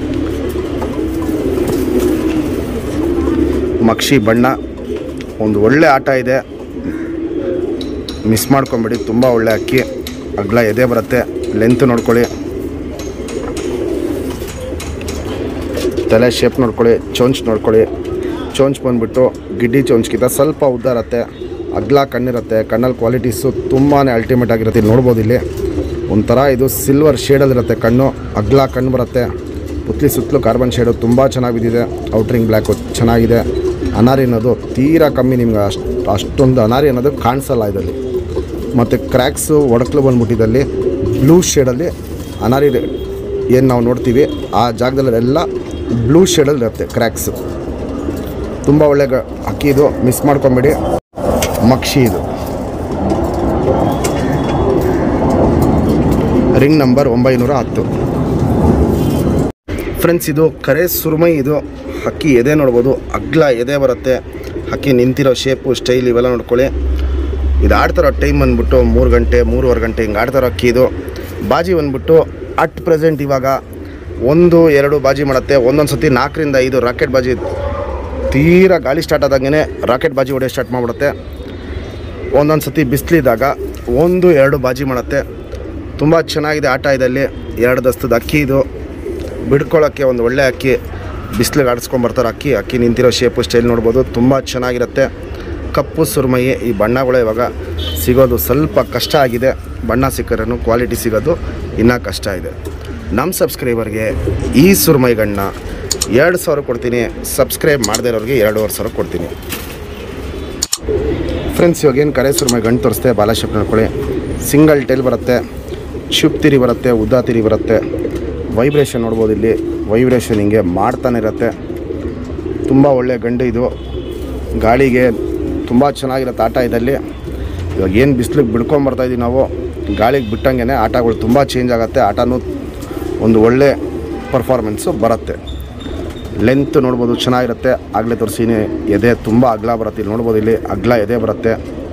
ಮಕ್ಷಿ ಬಣ್ಣ ಒಂದು ಒಳ್ಳೆ ಆಟ ಇದೆ, ಮಿಸ್ ಮಾಡ್ಕೊಂಬಿಡಿ. ತುಂಬ ಒಳ್ಳೆ ಅಕ್ಕಿ. ಅಗ್ಲ ಎದೆ ಬರುತ್ತೆ. ಲೆಂತ್ ನೋಡ್ಕೊಳ್ಳಿ. ತಲೆ ಶೇಪ್ ನೋಡ್ಕೊಳ್ಳಿ. ಚೋಂಚ್ ನೋಡ್ಕೊಳ್ಳಿ. ಚೋಂಚ್ ಬಂದುಬಿಟ್ಟು ಗಿಡ್ಡಿ ಚೋಂಚ್ಗಿಂತ ಸ್ವಲ್ಪ ಉದ್ದ ಇರುತ್ತೆ. ಅಗ್ಲ ಕಣ್ಣಿರುತ್ತೆ. ಕಣ್ಣಲ್ಲಿ ಕ್ವಾಲಿಟೀಸು ತುಂಬಾ ಅಲ್ಟಿಮೇಟ್ ಆಗಿರುತ್ತೆ. ನೋಡ್ಬೋದು, ಇಲ್ಲಿ ಒಂಥರ ಇದು ಸಿಲ್ವರ್ ಶೇಡಲ್ಲಿರುತ್ತೆ ಕಣ್ಣು. ಅಗ್ಲ ಕಣ್ಣು ಬರುತ್ತೆ. ಪುತ್ಲಿ ಸುತ್ತಲೂ ಕಾರ್ಬನ್ ಶೇಡು ತುಂಬ ಚೆನ್ನಾಗಿ ಬಿದ್ದಿದೆ. ಔಟ್ರಿಂಗ್ ಬ್ಲ್ಯಾಕು ಚೆನ್ನಾಗಿದೆ. ಅನಾರಿ ಅನ್ನೋದು ತೀರಾ ಕಮ್ಮಿ, ನಿಮ್ಗೆ ಅಷ್ಟು ಅಷ್ಟೊಂದು ಅನಾರಿ ಅನ್ನೋದು ಕಾಣಿಸಲ್ಲ ಇದರಲ್ಲಿ. ಮತ್ತು ಕ್ರ್ಯಾಕ್ಸು ಒಡಕಲು ಬಂದ್ಬಿಟ್ಟಿದ್ದಲ್ಲಿ ಬ್ಲೂ ಶೇಡಲ್ಲಿ ಅನಾರಿ ಏನು ನಾವು ನೋಡ್ತೀವಿ ಆ ಜಾಗದಲ್ಲೆಲ್ಲ ಬ್ಲೂ ಶೇಡಲ್ಲಿ ಇರುತ್ತೆ ಕ್ರ್ಯಾಕ್ಸು. ತುಂಬ ಒಳ್ಳೆ ಗ ಅಕ್ಕಿ ಇದು, ಮಿಸ್ ಮಾಡ್ಕೊಂಬೇಡಿ. ಮಕ್ಷಿ ಇದು ರಿಂಗ್ ನಂಬರ್ ಒಂಬೈನೂರ ಹತ್ತು. ಫ್ರೆಂಡ್ಸ್ ಇದು ಕರೆ ಸುರ್ಮೈ. ಇದು ಅಕ್ಕಿ ಎದೆ ನೋಡ್ಬೋದು, ಅಗ್ಲ ಎದೆ ಬರುತ್ತೆ. ಅಕ್ಕಿ ನಿಂತಿರೋ ಶೇಪು, ಸ್ಟೈಲ್ ಇವೆಲ್ಲ ನೋಡ್ಕೊಳ್ಳಿ. ಇದು ಆಡ್ತಾರೋ ಟೈಮ್ ಬಂದ್ಬಿಟ್ಟು ಮೂರು ಗಂಟೆ ಮೂರುವರೆ ಗಂಟೆ ಹಿಂಗೆ ಆಡ್ತಾರೋ ಅಕ್ಕಿ ಇದು. ಬಾಜಿ ಬಂದ್ಬಿಟ್ಟು ಅಟ್ ಪ್ರೆಸೆಂಟ್ ಇವಾಗ ಒಂದು ಎರಡು ಬಾಜಿ ಮಾಡುತ್ತೆ. ಒಂದೊಂದು ಸತಿ ನಾಲ್ಕರಿಂದ ಐದು ರಾಕೆಟ್ ಬಾಜಿ, ತೀರಾ ಗಾಳಿ ಸ್ಟಾರ್ಟ್ ಆದಾಗೇ ರಾಕೆಟ್ ಬಾಜಿ ಹೊಡೆಯೋ ಸ್ಟಾರ್ಟ್ ಮಾಡಿಬಿಡುತ್ತೆ. ಒಂದೊಂದು ಸತಿ ಬಿಸಿಲಿದ್ದಾಗ ಒಂದು ಎರಡು ಬಾಜಿ ಮಾಡುತ್ತೆ. ತುಂಬ ಚೆನ್ನಾಗಿದೆ ಆಟ. ಇದರಲ್ಲಿ ಎರಡು ದಸ್ತದ ಅಕ್ಕಿ ಇದು. ಬಿಡ್ಕೊಳ್ಳೋಕ್ಕೆ ಒಂದು ಒಳ್ಳೆ ಅಕ್ಕಿ, ಬಿಸಿಲಿಗೆ ಆಡಿಸ್ಕೊಂಬರ್ತಾರೆ ಅಕ್ಕಿ. ಅಕ್ಕಿ ನಿಂತಿರೋ ಶೇಪು, ಸ್ಟೈಲ್ ನೋಡ್ಬೋದು, ತುಂಬ ಚೆನ್ನಾಗಿರುತ್ತೆ. ಕಪ್ಪು ಸುರ್ಮಯಿ. ಈ ಬಣ್ಣಗಳು ಇವಾಗ ಸಿಗೋದು ಸ್ವಲ್ಪ ಕಷ್ಟ ಆಗಿದೆ. ಬಣ್ಣ ಸಿಕ್ಕರೂ ಕ್ವಾಲಿಟಿ ಸಿಗೋದು ಇನ್ನೂ ಕಷ್ಟ ಇದೆ. ನಮ್ಮ ಸಬ್ಸ್ಕ್ರೈಬರ್ಗೆ ಈ ಸುರ್ಮೈಗಳನ್ನ ಎರಡು ಸಾವಿರ ಕೊಡ್ತೀನಿ. ಸಬ್ಸ್ಕ್ರೈಬ್ ಮಾಡದೇ ಇರೋರಿಗೆ ಎರಡೂವರೆ ಸಾವಿರ ಕೊಡ್ತೀನಿ. ಫ್ರೆಂಡ್ಸ್ ಇವಾಗ ಏನು ಕರೆ ಸುರ್ಮೈ ಗಂಟು ತೋರಿಸ್ತೆ, ಬಾಲ ಶೇಪ್ ನೋಡ್ಕೊಳ್ಳಿ. ಸಿಂಗಲ್ ಟೈಲ್ ಬರುತ್ತೆ, ಶುಪ್ ತಿರಿ ಬರುತ್ತೆ, ಉದ್ದಾ ತಿರಿ ಬರುತ್ತೆ. ವೈಬ್ರೇಷನ್ ನೋಡ್ಬೋದು, ಇಲ್ಲಿ ವೈಬ್ರೇಷನ್ ಹಿಂಗೆ ಮಾಡ್ತಾನೆ ಇರುತ್ತೆ. ತುಂಬ ಒಳ್ಳೆ ಗಂಡು ಇದು. ಗಾಳಿಗೆ ತುಂಬ ಚೆನ್ನಾಗಿರುತ್ತೆ ಆಟ ಇದರಲ್ಲಿ. ಇವಾಗ ಏನು ಬಿಸಿಲಿಗೆ ಬಿಡ್ಕೊಂಬರ್ತಾಯಿದ್ದೀವಿ ನಾವು, ಗಾಳಿಗೆ ಬಿಟ್ಟಂಗೆ ಆಟಗಳು ತುಂಬ ಚೇಂಜ್ ಆಗುತ್ತೆ. ಆಟನೂ ಒಂದು ಒಳ್ಳೆ ಪರ್ಫಾರ್ಮೆನ್ಸು ಬರುತ್ತೆ. ಲೆಂತ್ ನೋಡ್ಬೋದು ಚೆನ್ನಾಗಿರುತ್ತೆ. ಆಗಲೇ ತೋರಿಸಿನಿ, ಎದೆ ತುಂಬ ಅಗಲ ಬರುತ್ತೆ. ಇಲ್ಲಿ ನೋಡ್ಬೋದು, ಇಲ್ಲಿ ಅಗಲ ಎದೆ ಬರುತ್ತೆ.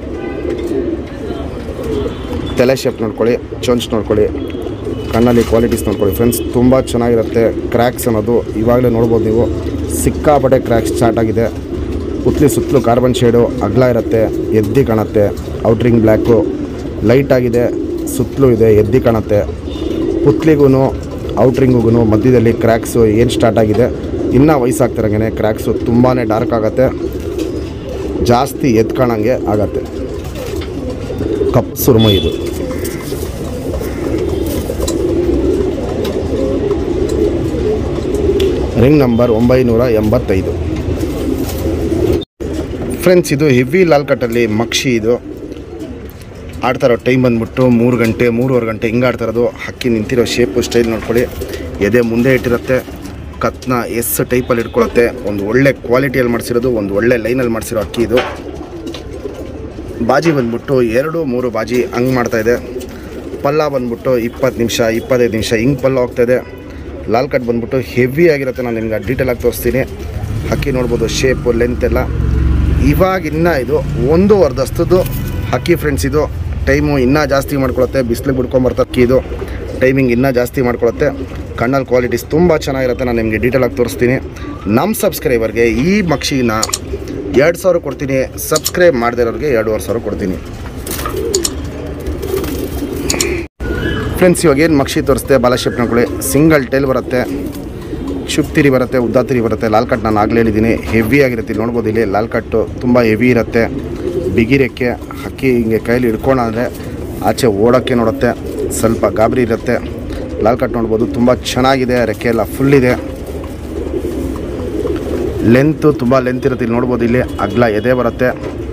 ತಲೆ ಶೇಪ್ ನೋಡ್ಕೊಳ್ಳಿ, ಚೊಂಚ್ ನೋಡ್ಕೊಳ್ಳಿ, ಕಣ್ಣಲ್ಲಿ ಕ್ವಾಲಿಟೀಸ್ ನೋಡ್ಕೊಳ್ಳಿ ಫ್ರೆಂಡ್ಸ್. ತುಂಬ ಚೆನ್ನಾಗಿರುತ್ತೆ. ಕ್ರ್ಯಾಕ್ಸ್ ಅನ್ನೋದು ಇವಾಗಲೇ ನೋಡ್ಬೋದು ನೀವು, ಸಿಕ್ಕಾಪಟ್ಟೆ ಕ್ರ್ಯಾಕ್ಸ್ ಸ್ಟಾರ್ಟ್ ಆಗಿದೆ. ಪುತ್ಲಿ ಸುತ್ತಲೂ ಕಾರ್ಬನ್ ಶೇಡು ಅಗಲ ಇರುತ್ತೆ, ಎದ್ದಿ ಕಾಣುತ್ತೆ. ಔಟ್ರಿಂಗ್ ಬ್ಲ್ಯಾಕು ಲೈಟ್ ಆಗಿದೆ, ಸುತ್ತಲೂ ಇದೆ, ಎದ್ದಿ ಕಾಣುತ್ತೆ. ಪುತ್ಲಿಗೂ ಔಟ್ರಿಂಗಿಗೂ ಮಧ್ಯದಲ್ಲಿ ಕ್ರ್ಯಾಕ್ಸು ಏನು ಸ್ಟಾರ್ಟ್ ಆಗಿದೆ. ಇನ್ನೂ ವಯಸ್ಸಾಗ್ತಿರಂಗೆ ಕ್ರ್ಯಾಕ್ಸು ತುಂಬಾ ಡಾರ್ಕ್ ಆಗುತ್ತೆ, ಜಾಸ್ತಿ ಎದ್ದು ಕಾಣಂಗೆ ಆಗತ್ತೆ. ಕಪ್ ಸುರ್ಮೈ ಇದು. ರಿಂಗ್ ನಂಬರ್ ಒಂಬೈನೂರ ಎಂಬತ್ತೈದು. ಫ್ರೆಂಡ್ಸ್ ಇದು ಹೆವಿ ಲಾಲ್ ಕಟ್ಟಲ್ಲಿ ಮಕ್ಷಿ. ಇದು ಆಡ್ತಾರೋ ಟೈಮ್ ಬಂದ್ಬಿಟ್ಟು ಮೂರು ಗಂಟೆ ಮೂರುವರೆ ಗಂಟೆ ಹಿಂಗೆ ಆಡ್ತಾರೋದು. ಹಕ್ಕಿ ನಿಂತಿರೋ ಶೇಪು, ಸ್ಟೈಲ್ ನೋಡ್ಕೊಳ್ಳಿ. ಎದೆ ಮುಂದೆ ಇಟ್ಟಿರುತ್ತೆ, ಕತ್ನ ಎಸ್ ಟೈಪಲ್ಲಿ ಇಟ್ಕೊಳ್ಳುತ್ತೆ. ಒಂದು ಒಳ್ಳೆ ಕ್ವಾಲಿಟಿಯಲ್ಲಿ ಮಾಡಿಸಿರೋದು, ಒಂದು ಒಳ್ಳೆ ಲೈನಲ್ಲಿ ಮಾಡಿಸಿರೋ ಅಕ್ಕಿ ಇದು. ಬಾಜಿ ಬಂದ್ಬಿಟ್ಟು ಎರಡು ಮೂರು ಬಾಜಿ ಹಂಗೆ ಮಾಡ್ತಾಯಿದೆ. ಪಲ್ಲ ಬಂದ್ಬಿಟ್ಟು ಇಪ್ಪತ್ತು ನಿಮಿಷ ಇಪ್ಪತ್ತೈದು ನಿಮಿಷ ಹಿಂಗೆ ಪಲ್ಲ ಹೋಗ್ತಾಯಿದೆ. ಲಾಲ್ ಕಟ್ ಬಂದ್ಬಿಟ್ಟು ಹೆವಿ ಆಗಿರುತ್ತೆ. ನಾನು ನಿಮ್ಗೆ ಡೀಟೇಲಾಗಿ ತೋರಿಸ್ತೀನಿ. ಹಕ್ಕಿ ನೋಡ್ಬೋದು, ಶೇಪು ಲೆಂತ್ ಎಲ್ಲ. ಇವಾಗ ಇನ್ನೂ ಇದು ಒಂದೂವರೆ ದಸ್ತದ್ದು ಹಕ್ಕಿ ಫ್ರೆಂಡ್ಸ್. ಇದು ಟೈಮು ಇನ್ನೂ ಜಾಸ್ತಿ ಮಾಡ್ಕೊಳುತ್ತೆ. ಬಿಸಿಲಿಗೆ ಬಿಡ್ಕೊಂಬರ್ತಾರೆ ಅಕ್ಕಿ ಇದು. ಟೈಮಿಂಗ್ ಇನ್ನೂ ಜಾಸ್ತಿ ಮಾಡ್ಕೊಳುತ್ತೆ. ಕಣ್ಣಲ್ಲಿ ಕ್ವಾಲಿಟೀಸ್ ತುಂಬ ಚೆನ್ನಾಗಿರುತ್ತೆ. ನಾನು ನಿಮಗೆ ಡೀಟೇಲಾಗಿ ತೋರಿಸ್ತೀನಿ. ನಮ್ಮ ಸಬ್ಸ್ಕ್ರೈಬರ್ಗೆ ಈ ಮಕ್ಷಿನ ಎರಡು ಸಾವಿರ ಕೊಡ್ತೀನಿ. ಸಬ್ಸ್ಕ್ರೈಬ್ ಮಾಡದೇ ಇರೋರಿಗೆ ಎರಡೂವರೆ ಸಾವಿರ ಕೊಡ್ತೀನಿ. ಫ್ರೆಂಡ್ಸ್ ಇವಾಗ ಏನು ಮಕ್ಷಿ ತೋರಿಸ್ತೆ, ಬಾಲ ಶೇಪ್ ನೋಡ್ಕೊಳ್ಳಿ. ಸಿಂಗಲ್ ಟೈಲ್ ಬರುತ್ತೆ, ಶುಪ್ ತಿರಿ ಬರುತ್ತೆ, ಉದ್ದಾ ತಿರಿ ಬರುತ್ತೆ. ಲಾಲ್ ಕಟ್ ನಾನು ಆಗಲೇ ಹೇಳಿದ್ದೀನಿ, ಹೆವಿ ಆಗಿರುತ್ತೆ. ಇಲ್ಲಿ ನೋಡ್ಬೋದು, ಇಲ್ಲಿ ಲಾಲ್ ಕಟ್ಟು ತುಂಬ ಹೆವಿ ಇರುತ್ತೆ. ಬಿಗಿರೆಕ್ಕೆ ಹಕ್ಕಿ ಹಿಂಗೆ ಕೈಲಿ ಹಿಡ್ಕೊಂಡ್ರೆ ಆಚೆ ಓಡೋಕ್ಕೆ ನೋಡುತ್ತೆ, ಸ್ವಲ್ಪ ಗಾಬರಿ ಇರುತ್ತೆ. ಲಾಲ್ ಕಟ್ ನೋಡ್ಬೋದು, ತುಂಬ ಚೆನ್ನಾಗಿದೆ. ರೆಕ್ಕೆ ಎಲ್ಲ ಫುಲ್ ಇದೆ. ಲೆಂತು ತುಂಬ ಲೆಂತ್ ಇರುತ್ತೆ. ಇಲ್ಲಿ ನೋಡ್ಬೋದು, ಇಲ್ಲಿ ಅಗ್ಲ ಎದೆ ಬರುತ್ತೆ.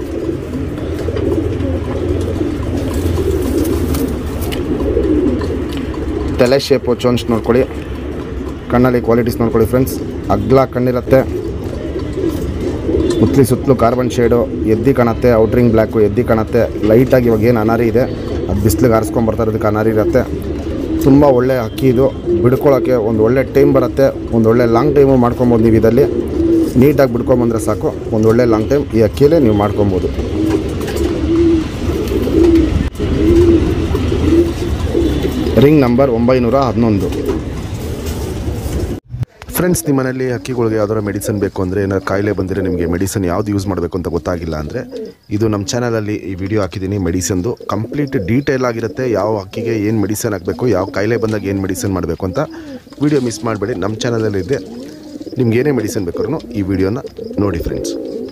ತಲೆ ಶೇಪು, ಚೊಂಚ್ ನೋಡ್ಕೊಳ್ಳಿ. ಕಣ್ಣಲ್ಲಿ ಕ್ವಾಲಿಟೀಸ್ ನೋಡ್ಕೊಳ್ಳಿ ಫ್ರೆಂಡ್ಸ್. ಅಗ್ಲ ಕಣ್ಣಿರುತ್ತೆ, ಮುತ್ಲಿ ಸುತ್ತಲೂ ಕಾರ್ಬನ್ ಶೇಡು ಎದ್ದಿ ಕಾಣುತ್ತೆ. ಔಟ್ರಿಂಗ್ ಬ್ಲ್ಯಾಕು ಎದ್ದಿ ಕಾಣುತ್ತೆ. ಲೈಟಾಗಿ ಇವಾಗ ಏನು ಅನಾರಿ ಇದೆ, ಅದು ಬಿಸಿಲಿಗೆ ಆರಿಸ್ಕೊಂಬರ್ತಾರೋದಕ್ಕೆ ಅನಾರಿ ಇರುತ್ತೆ. ತುಂಬ ಒಳ್ಳೆ ಅಕ್ಕಿ ಇದು. ಬಿಡ್ಕೊಳ್ಳೋಕ್ಕೆ ಒಂದು ಒಳ್ಳೆ ಟೈಮ್ ಬರುತ್ತೆ. ಒಂದು ಒಳ್ಳೆ ಲಾಂಗ್ ಟೈಮು ಮಾಡ್ಕೊಬೋದು ನೀವು. ಇದರಲ್ಲಿ ನೀಟಾಗಿ ಬಿಡ್ಕೊಂಬಂದರೆ ಸಾಕು, ಒಂದು ಒಳ್ಳೆ ಲಾಂಗ್ ಟೈಮ್ ಈ ಅಕ್ಕಿಯಲ್ಲೇ ನೀವು ಮಾಡ್ಕೊಬೋದು. ರಿಂಗ್ ನಂಬರ್ ಒಂಬೈನೂರ ಹನ್ನೊಂದು. ಫ್ರೆಂಡ್ಸ್ ನಿಮ್ಮ ಮನೇಲಿ ಹಕ್ಕಿಗಳಿಗೆ ಯಾವ್ದಾರು ಮೆಡಿಸನ್ ಬೇಕು ಅಂದರೆ, ಏನಾದ್ರು ಕಾಯಿಲೆ ಬಂದರೆ ನಿಮಗೆ ಮೆಡಿಸನ್ ಯಾವ್ದು ಯೂಸ್ ಮಾಡಬೇಕು ಅಂತ ಗೊತ್ತಾಗಿಲ್ಲ ಅಂದರೆ, ಇದು ನಮ್ಮ ಚಾನಲಲ್ಲಿ ಈ ವಿಡಿಯೋ ಹಾಕಿದ್ದೀನಿ. ಮೆಡಿಸನ್ದು ಕಂಪ್ಲೀಟ್ ಡೀಟೇಲ್ ಆಗಿರುತ್ತೆ. ಯಾವ ಹಕ್ಕಿಗೆ ಏನು ಮೆಡಿಸನ್ ಹಾಕಬೇಕು, ಯಾವ ಕಾಯಿಲೆ ಬಂದಾಗ ಏನು ಮೆಡಿಸನ್ ಮಾಡಬೇಕು ಅಂತ ವಿಡಿಯೋ ಮಿಸ್ ಮಾಡಬೇಡಿ. ನಮ್ಮ ಚಾನಲಲ್ಲಿ ಇದೆ. ನಿಮ್ಗೆ ಏನೇ ಮೆಡಿಸನ್ ಬೇಕಾದ್ರೂ ಈ ವಿಡಿಯೋನ ನೋಡಿ ಫ್ರೆಂಡ್ಸ್.